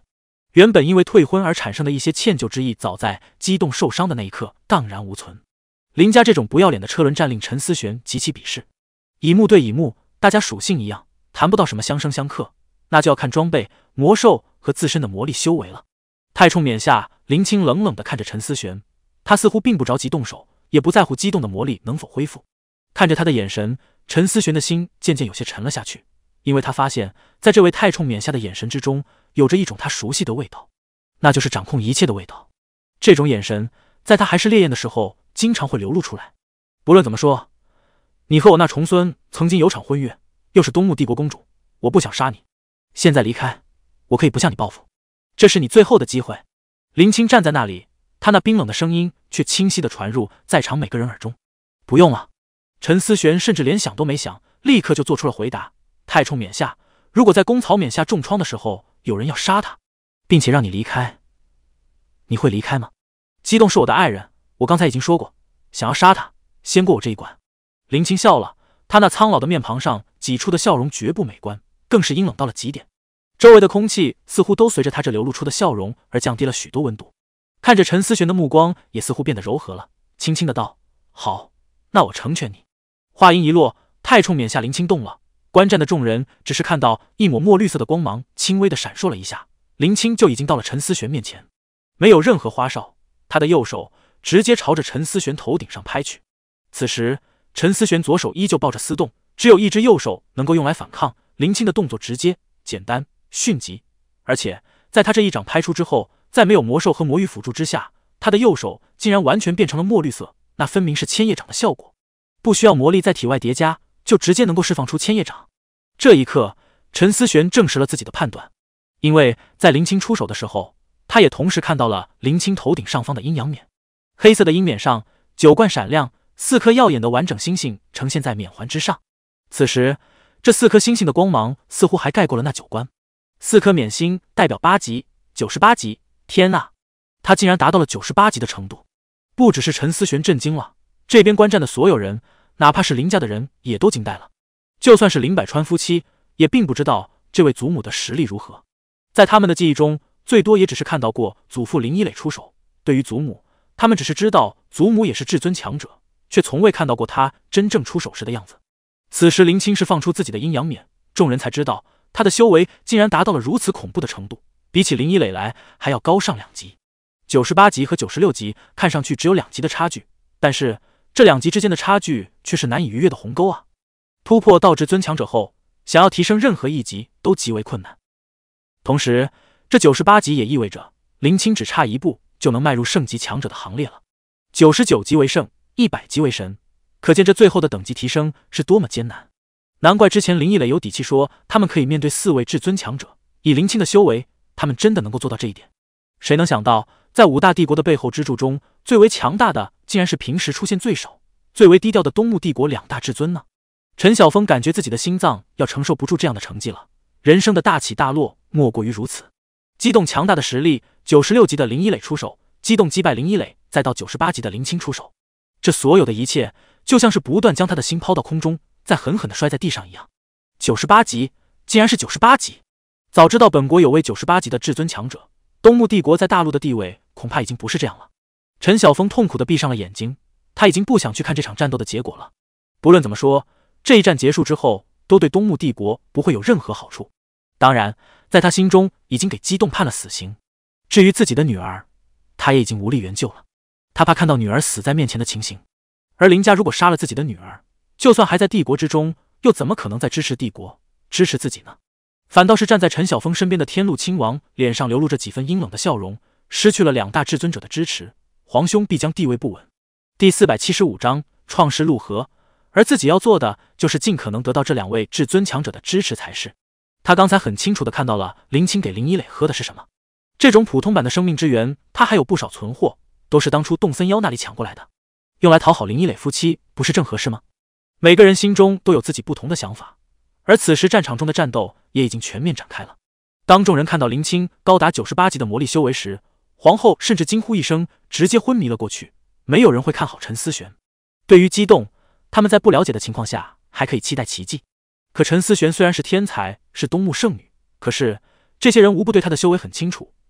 Speaker 1: 原本因为退婚而产生的一些歉疚之意，早在激动受伤的那一刻荡然无存。林家这种不要脸的车轮战令陈思璇极其鄙视。乙木对乙木，大家属性一样，谈不到什么相生相克，那就要看装备、魔兽和自身的魔力修为了。太冲冕下，林清冷冷地看着陈思璇，他似乎并不着急动手，也不在乎激动的魔力能否恢复。看着他的眼神，陈思璇的心渐渐有些沉了下去，因为他发现在这位太冲冕下的眼神之中，有着一种他熟悉的味道，那就是掌控一切的味道。这种眼神在他还是烈焰的时候经常会流露出来。不论怎么说，你和我那重孙曾经有场婚约，又是东木帝国公主，我不想杀你，现在离开，我可以不向你报复，这是你最后的机会。林清站在那里，他那冰冷的声音却清晰地传入在场每个人耳中。不用了。陈思璇甚至连想都没想，立刻就做出了回答。太冲冕下，如果在公曹冕下重创的时候有人要杀他，并且让你离开，你会离开吗？激动是我的爱人，我刚才已经说过，想要杀他，先过我这一关。林清笑了，他那苍老的面庞上挤出的笑容绝不美观，更是阴冷到了极点。周围的空气似乎都随着他这流露出的笑容而降低了许多温度。看着陈思璇的目光也似乎变得柔和了，轻轻的道：好，那我成全你。话音一落，太冲冕下林清动了。观战的众人只是看到一抹墨绿色的光芒轻微的闪烁了一下，林清就已经到了陈思璇面前，没有任何花哨，他的右手直接朝着陈思璇头顶上拍去。此时陈思璇左手依旧抱着丝洞，只有一只右手能够用来反抗。林清的动作直接、简单、迅疾，而且在他这一掌拍出之后，在没有魔兽和魔域辅助之下，他的右手竟然完全变成了墨绿色，那分明是千叶掌的效果，不需要魔力在体外叠加，就直接能够释放出千叶掌。这一刻，陈思璇证实了自己的判断，因为在林清出手的时候，他也同时看到了林清头顶上方的阴阳冕，黑色的阴冕上9冠闪亮，4颗耀眼的完整星星呈现在冕环之上。此时这4颗星星的光芒似乎还盖过了那9冠，4颗冕星代表8级、98级。天啊，他竟然达到了98级的程度！不只是陈思璇震惊了，这边观战的所有人，哪怕是林家的人也都惊呆了。就算是林百川夫妻，也并不知道这位祖母的实力如何。在他们的记忆中，最多也只是看到过祖父林一磊出手。对于祖母，他们只是知道祖母也是至尊强者，却从未看到过他真正出手时的样子。此时林清是放出自己的阴阳冕，众人才知道他的修为竟然达到了如此恐怖的程度，比起林一磊来还要高上2级。98级和96级看上去只有2级的差距，但是这2级之间的差距却是难以逾越的鸿沟啊！突破到至尊强者后，想要提升任何一级都极为困难。同时，这98级也意味着林清只差一步就能迈入圣级强者的行列了。99级为圣，100级为神，可见这最后的等级提升是多么艰难。难怪之前林一磊有底气说他们可以面对4位至尊强者，以林清的修为，他们真的能够做到这一点。谁能想到，在5大帝国的背后支柱中，最为强大的竟然是平时出现最少、最为低调的东木帝国2大至尊呢？陈晓峰感觉自己的心脏要承受不住这样的成绩了，人生的大起大落莫过于如此。激动强大的实力，96级的林一磊出手，激动击败林一磊，再到98级的林清出手，这所有的一切就像是不断将他的心抛到空中，再狠狠地摔在地上一样。98级，竟然是98级！早知道本国有位98级的至尊强者，东木帝国在大陆的地位恐怕已经不是这样了。陈晓峰痛苦地闭上了眼睛，他已经不想去看这场战斗的结果了。不论怎么说，这一战结束之后，都对东木帝国不会有任何好处。当然，在他心中已经给激动判了死刑。至于自己的女儿，他也已经无力援救了。他怕看到女儿死在面前的情形。而林家如果杀了自己的女儿，就算还在帝国之中，又怎么可能再支持帝国、支持自己呢？反倒是站在陈晓峰身边的天禄亲王脸上流露着几分阴冷的笑容。失去了2大至尊者的支持，皇兄必将地位不稳。第475章创世陆河。而自己要做的就是尽可能得到这2位至尊强者的支持才是。他刚才很清楚地看到了林清给林一磊喝的是什么，这种普通版的生命之源，他还有不少存货，都是当初动森妖那里抢过来的，用来讨好林一磊夫妻，不是正合适吗？每个人心中都有自己不同的想法，而此时战场中的战斗也已经全面展开了。当众人看到林清高达98级的魔力修为时，皇后甚至惊呼一声，直接昏迷了过去。没有人会看好陈思璇。对于激动，他们在不了解的情况下还可以期待奇迹。可陈思璇虽然是天才，是东木圣女，可是这些人无不对她的修为很清楚，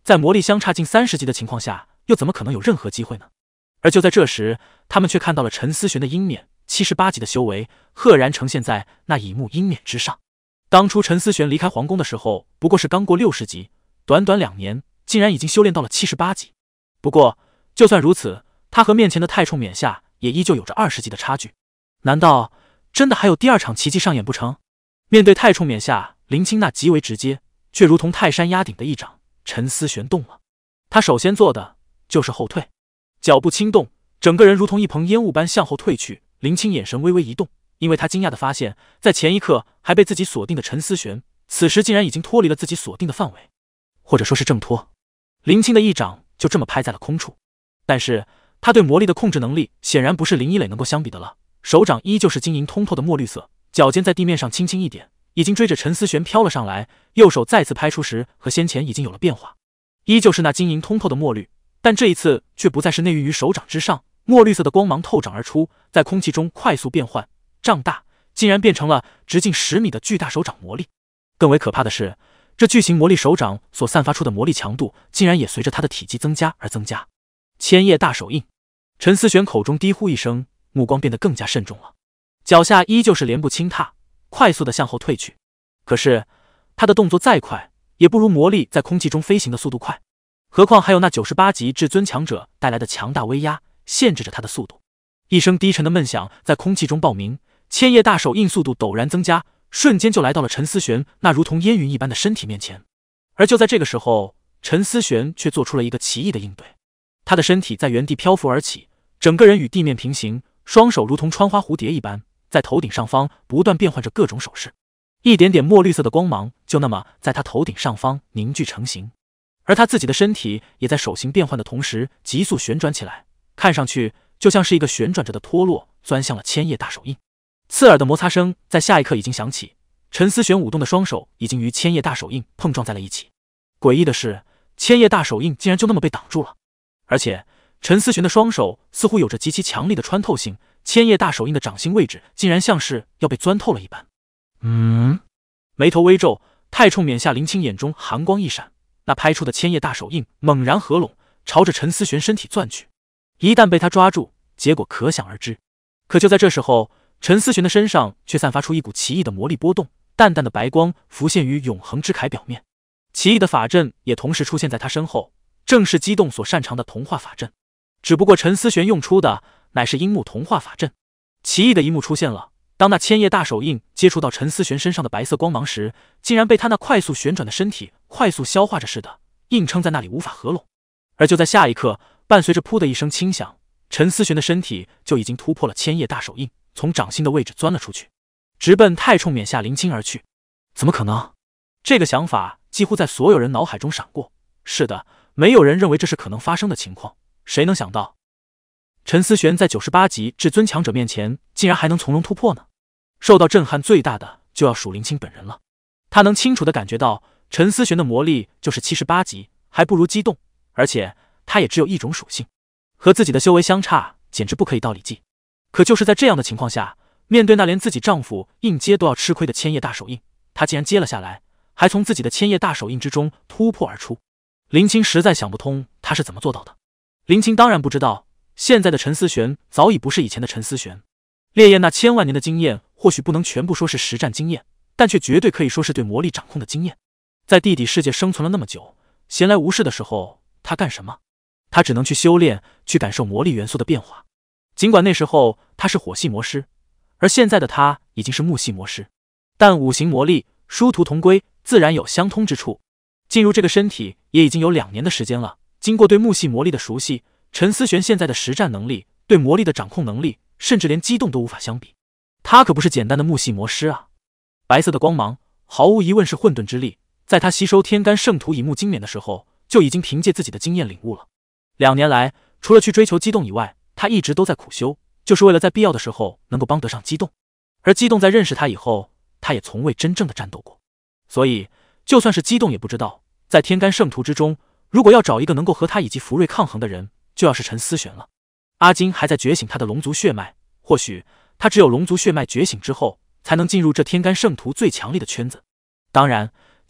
Speaker 1: 在魔力相差近30级的情况下，又怎么可能有任何机会呢？而就在这时，他们却看到了陈思璇的鹰面78级的修为赫然呈现在那乙木鹰面之上。当初陈思璇离开皇宫的时候，不过是刚过60级，短短2年，竟然已经修炼到了78级。不过，就算如此，他和面前的太冲冕下也依旧有着20级的差距。难道真的还有第二场奇迹上演不成？面对太冲冕下，林清那极为直接，却如同泰山压顶的一掌，陈思璇动了。他首先做的就是后退，脚步轻动，整个人如同一蓬烟雾般向后退去。林清眼神微微一动，因为他惊讶地发现，在前一刻还被自己锁定的陈思璇，此时竟然已经脱离了自己锁定的范围，或者说是挣脱。林清的一掌就这么拍在了空处，但是他对魔力的控制能力显然不是林一磊能够相比的了。手掌依旧是晶莹通透的墨绿色，脚尖在地面上轻轻一点，已经追着陈思璇飘了上来。右手再次拍出时，和先前已经有了变化，依旧是那晶莹通透的墨绿，但这一次却不再是内蕴于手掌之上，墨绿色的光芒透掌而出，在空气中快速变换胀大，竟然变成了直径10米的巨大手掌魔力。更为可怕的是，这巨型魔力手掌所散发出的魔力强度，竟然也随着它的体积增加而增加。千叶大手印，陈思璇口中低呼一声，目光变得更加慎重了，脚下依旧是连步轻踏，快速的向后退去。可是他的动作再快，也不如魔力在空气中飞行的速度快，何况还有那98级至尊强者带来的强大威压，限制着他的速度。一声低沉的闷响在空气中爆鸣，千叶大手印速度陡然增加，瞬间就来到了陈思璇那如同烟云一般的身体面前。而就在这个时候，陈思璇却做出了一个奇异的应对，他的身体在原地漂浮而起，整个人与地面平行，双手如同穿花蝴蝶一般，在头顶上方不断变换着各种手势，一点点墨绿色的光芒就那么在他头顶上方凝聚成型，而他自己的身体也在手型变换的同时急速旋转起来，看上去就像是一个旋转着的脱落，钻向了千叶大手印。刺耳的摩擦声在下一刻已经响起，陈思璇舞动的双手已经与千叶大手印碰撞在了一起。诡异的是，千叶大手印竟然就那么被挡住了，而且陈思璇的双手似乎有着极其强力的穿透性，千叶大手印的掌心位置竟然像是要被钻透了一般。眉头微皱，太冲冕下林清眼中寒光一闪，那拍出的千叶大手印猛然合拢，朝着陈思璇身体钻去。一旦被他抓住，结果可想而知。可就在这时候，陈思璇的身上却散发出一股奇异的魔力波动，淡淡的白光浮现于永恒之铠表面，奇异的法阵也同时出现在他身后，正是激动所擅长的童话法阵。只不过陈思璇用出的乃是樱木童话法阵。奇异的一幕出现了，当那千叶大手印接触到陈思璇身上的白色光芒时，竟然被他那快速旋转的身体快速消化着似的，硬撑在那里无法合拢。而就在下一刻，伴随着噗的一声轻响，陈思璇的身体就已经突破了千叶大手印，从掌心的位置钻了出去，直奔太冲冕下林清而去。怎么可能？这个想法几乎在所有人脑海中闪过。是的，没有人认为这是可能发生的情况。谁能想到，陈思璇在98级至尊强者面前，竟然还能从容突破呢？受到震撼最大的就要数林清本人了。他能清楚地感觉到，陈思璇的魔力就是78级，还不如激动，而且他也只有一种属性，和自己的修为相差，简直不可以道理计。可就是在这样的情况下，面对那连自己丈夫硬接都要吃亏的千叶大手印，他竟然接了下来，还从自己的千叶大手印之中突破而出。林清实在想不通他是怎么做到的。林清当然不知道，现在的陈思璇早已不是以前的陈思璇。烈焰那千万年的经验，或许不能全部说是实战经验，但却绝对可以说是对魔力掌控的经验。在地底世界生存了那么久，闲来无事的时候，他干什么？他只能去修炼，去感受魔力元素的变化。尽管那时候他是火系魔师，而现在的他已经是木系魔师，但五行魔力殊途同归，自然有相通之处。进入这个身体也已经有2年的时间了，经过对木系魔力的熟悉，陈思璇现在的实战能力、对魔力的掌控能力，甚至连激动都无法相比。他可不是简单的木系魔师啊！白色的光芒毫无疑问是混沌之力，在他吸收天干圣土乙木精冕的时候，就已经凭借自己的经验领悟了。2年来，除了去追求激动以外，他一直都在苦修，就是为了在必要的时候能够帮得上激动。而激动在认识他以后，他也从未真正的战斗过，所以就算是激动也不知道，在天干圣徒之中，如果要找一个能够和他以及福瑞抗衡的人，就要是陈思璇了。阿金还在觉醒他的龙族血脉，或许他只有龙族血脉觉醒之后，才能进入这天干圣徒最强力的圈子。当然，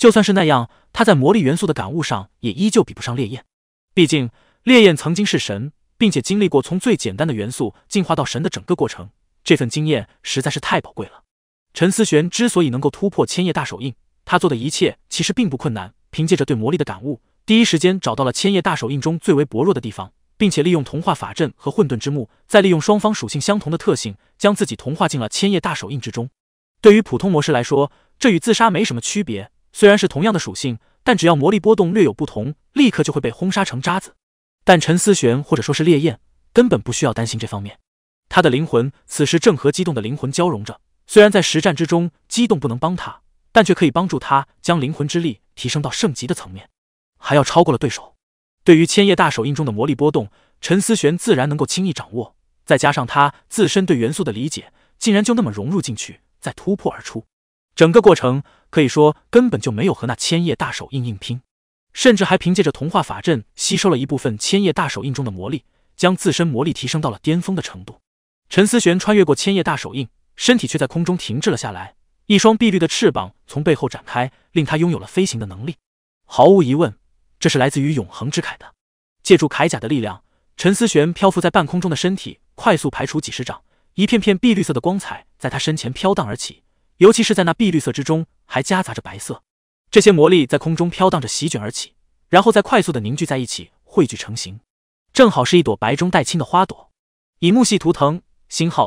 Speaker 1: 就算是那样，他在魔力元素的感悟上也依旧比不上烈焰。毕竟烈焰曾经是神，并且经历过从最简单的元素进化到神的整个过程，这份经验实在是太宝贵了。陈思璇之所以能够突破千叶大手印，他做的一切其实并不困难，凭借着对魔力的感悟，第一时间找到了千叶大手印中最为薄弱的地方，并且利用同化法阵和混沌之木，再利用双方属性相同的特性，将自己同化进了千叶大手印之中。对于普通魔师来说，这与自杀没什么区别，虽然是同样的属性，但只要魔力波动略有不同，立刻就会被轰杀成渣子。但陈思璇或者说是烈焰根本不需要担心这方面，他的灵魂此时正和激动的灵魂交融着，虽然在实战之中激动不能帮他，但却可以帮助他将灵魂之力提升到圣级的层面，还要超过了对手。对于千叶大手印中的魔力波动，陈思璇自然能够轻易掌握，再加上他自身对元素的理解，竟然就那么融入进去，再突破而出。整个过程可以说根本就没有和那千叶大手印硬拼，甚至还凭借着同化法阵吸收了一部分千叶大手印中的魔力，将自身魔力提升到了巅峰的程度。陈思璇穿越过千叶大手印，身体却在空中停滞了下来，一双碧绿的翅膀从背后展开，令他拥有了飞行的能力。毫无疑问，这是来自于永恒之铠的。借助铠甲的力量，陈思璇漂浮在半空中的身体快速排除几十丈，一片片碧绿色的光彩在他身前飘荡而起，尤其是在那碧绿色之中还夹杂着白色。这些魔力在空中飘荡着席卷而起，然后再快速的凝聚在一起，汇聚成型，正好是一朵白中带青的花朵。以木系图腾，星号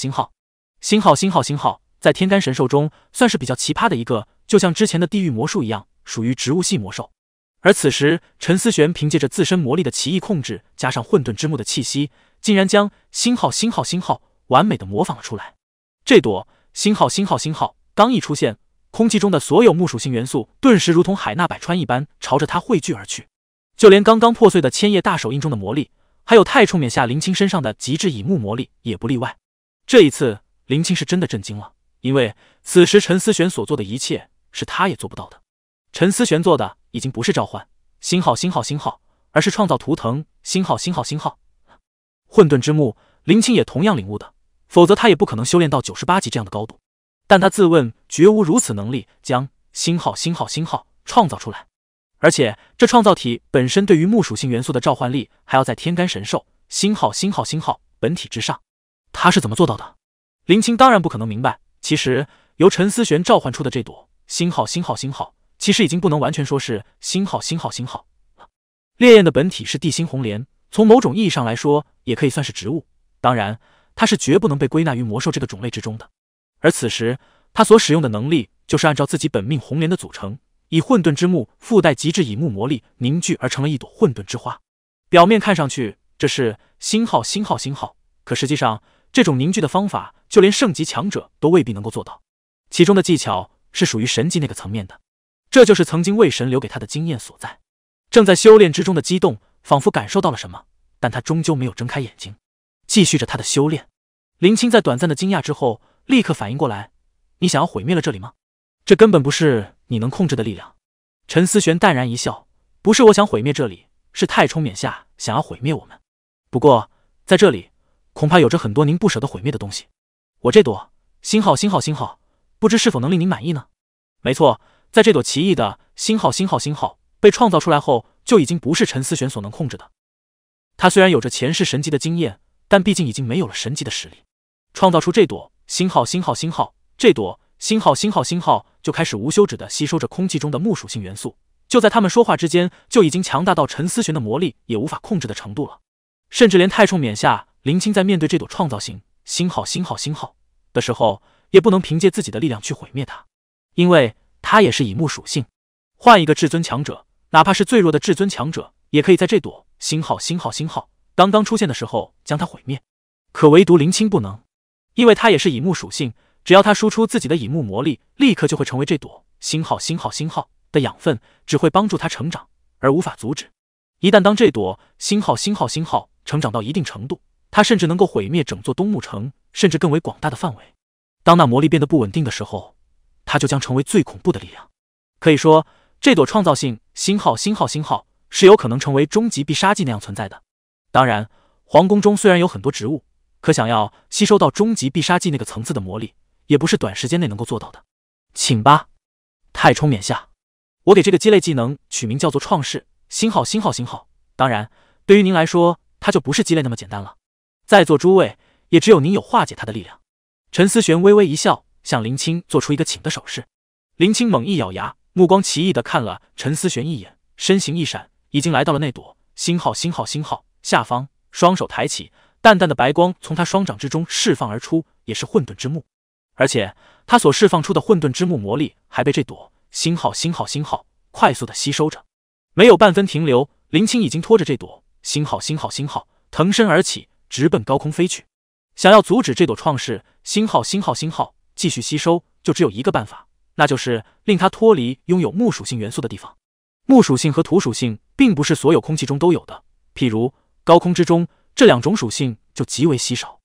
Speaker 1: 在天干神兽中算是比较奇葩的一个，就像之前的地狱魔术一样，属于植物系魔兽。而此时陈思璇凭借着自身魔力的奇异控制，加上混沌之木的气息，竟然将星号完美的模仿了出来。这朵星号刚一出现，空气中的所有木属性元素顿时如同海纳百川一般朝着他汇聚而去，就连刚刚破碎的千叶大手印中的魔力，还有太冲冕下林青身上的极致乙木魔力也不例外。这一次林青是真的震惊了，因为此时陈思璇所做的一切是他也做不到的。陈思璇做的已经不是召唤星号，而是创造图腾星号。混沌之木林青也同样领悟的，否则他也不可能修炼到98级这样的高度。但他自问绝无如此能力将星号创造出来，而且这创造体本身对于木属性元素的召唤力还要在天干神兽星号本体之上。他是怎么做到的？林青当然不可能明白，其实由陈思璇召唤出的这朵星号其实已经不能完全说是星号了。烈焰的本体是地心红莲，从某种意义上来说也可以算是植物，当然它是绝不能被归纳于魔兽这个种类之中的。而此时他所使用的能力就是按照自己本命红莲的组成，以混沌之木附带极致乙木魔力凝聚而成了一朵混沌之花。表面看上去这是星号，可实际上这种凝聚的方法就连圣级强者都未必能够做到，其中的技巧是属于神级那个层面的。这就是曾经魏神留给他的经验所在。正在修炼之中的激动仿佛感受到了什么，但他终究没有睁开眼睛，继续着他的修炼。林青在短暂的惊讶之后立刻反应过来，你想要毁灭了这里吗？这根本不是你能控制的力量。陈思璇淡然一笑，不是我想毁灭这里，是太冲冕下想要毁灭我们。不过在这里恐怕有着很多您不舍得毁灭的东西，我这朵星号不知是否能令您满意呢？没错，在这朵奇异的星号被创造出来后，就已经不是陈思璇所能控制的。他虽然有着前世神级的经验，但毕竟已经没有了神级的实力。创造出这朵星号，这朵星号就开始无休止地吸收着空气中的木属性元素，就在他们说话之间，就已经强大到陈思璇的魔力也无法控制的程度了。甚至连太冲冕下林青在面对这朵创造型星号的时候，也不能凭借自己的力量去毁灭它，因为它也是乙木属性。换一个至尊强者，哪怕是最弱的至尊强者，也可以在这朵星号刚刚出现的时候将它毁灭，可唯独林青不能，因为他也是乙木属性，只要他输出自己的乙木魔力，立刻就会成为这朵星号的养分，只会帮助他成长，而无法阻止。一旦当这朵星号成长到一定程度，他甚至能够毁灭整座东木城，甚至更为广大的范围。当那魔力变得不稳定的时候，他就将成为最恐怖的力量。可以说这朵创造性星号是有可能成为终极必杀技那样存在的。当然皇宫中虽然有很多植物，可想要吸收到终极必杀技那个层次的魔力，也不是短时间内能够做到的。请吧，太冲冕下。 我给这个鸡肋技能取名叫做创世星号星号星号。当然，对于您来说，它就不是鸡肋那么简单了。在座诸位，也只有您有化解它的力量。陈思璇微微一笑，向林青做出一个请的手势。林青猛一咬牙，目光奇异地看了陈思璇一眼，身形一闪，已经来到了那朵星号星号星号下方，双手抬起，淡淡的白光从他双掌之中释放而出，也是混沌之木。而且他所释放出的混沌之木魔力还被这朵星号星号星号快速地吸收着，没有半分停留。林青已经拖着这朵星号星号星号腾身而起，直奔高空飞去。想要阻止这朵创世星号星号星号继续吸收，就只有一个办法，那就是令它脱离拥有木属性元素的地方。木属性和土属性并不是所有空气中都有的，譬如高空之中，这两种属性就极为稀少。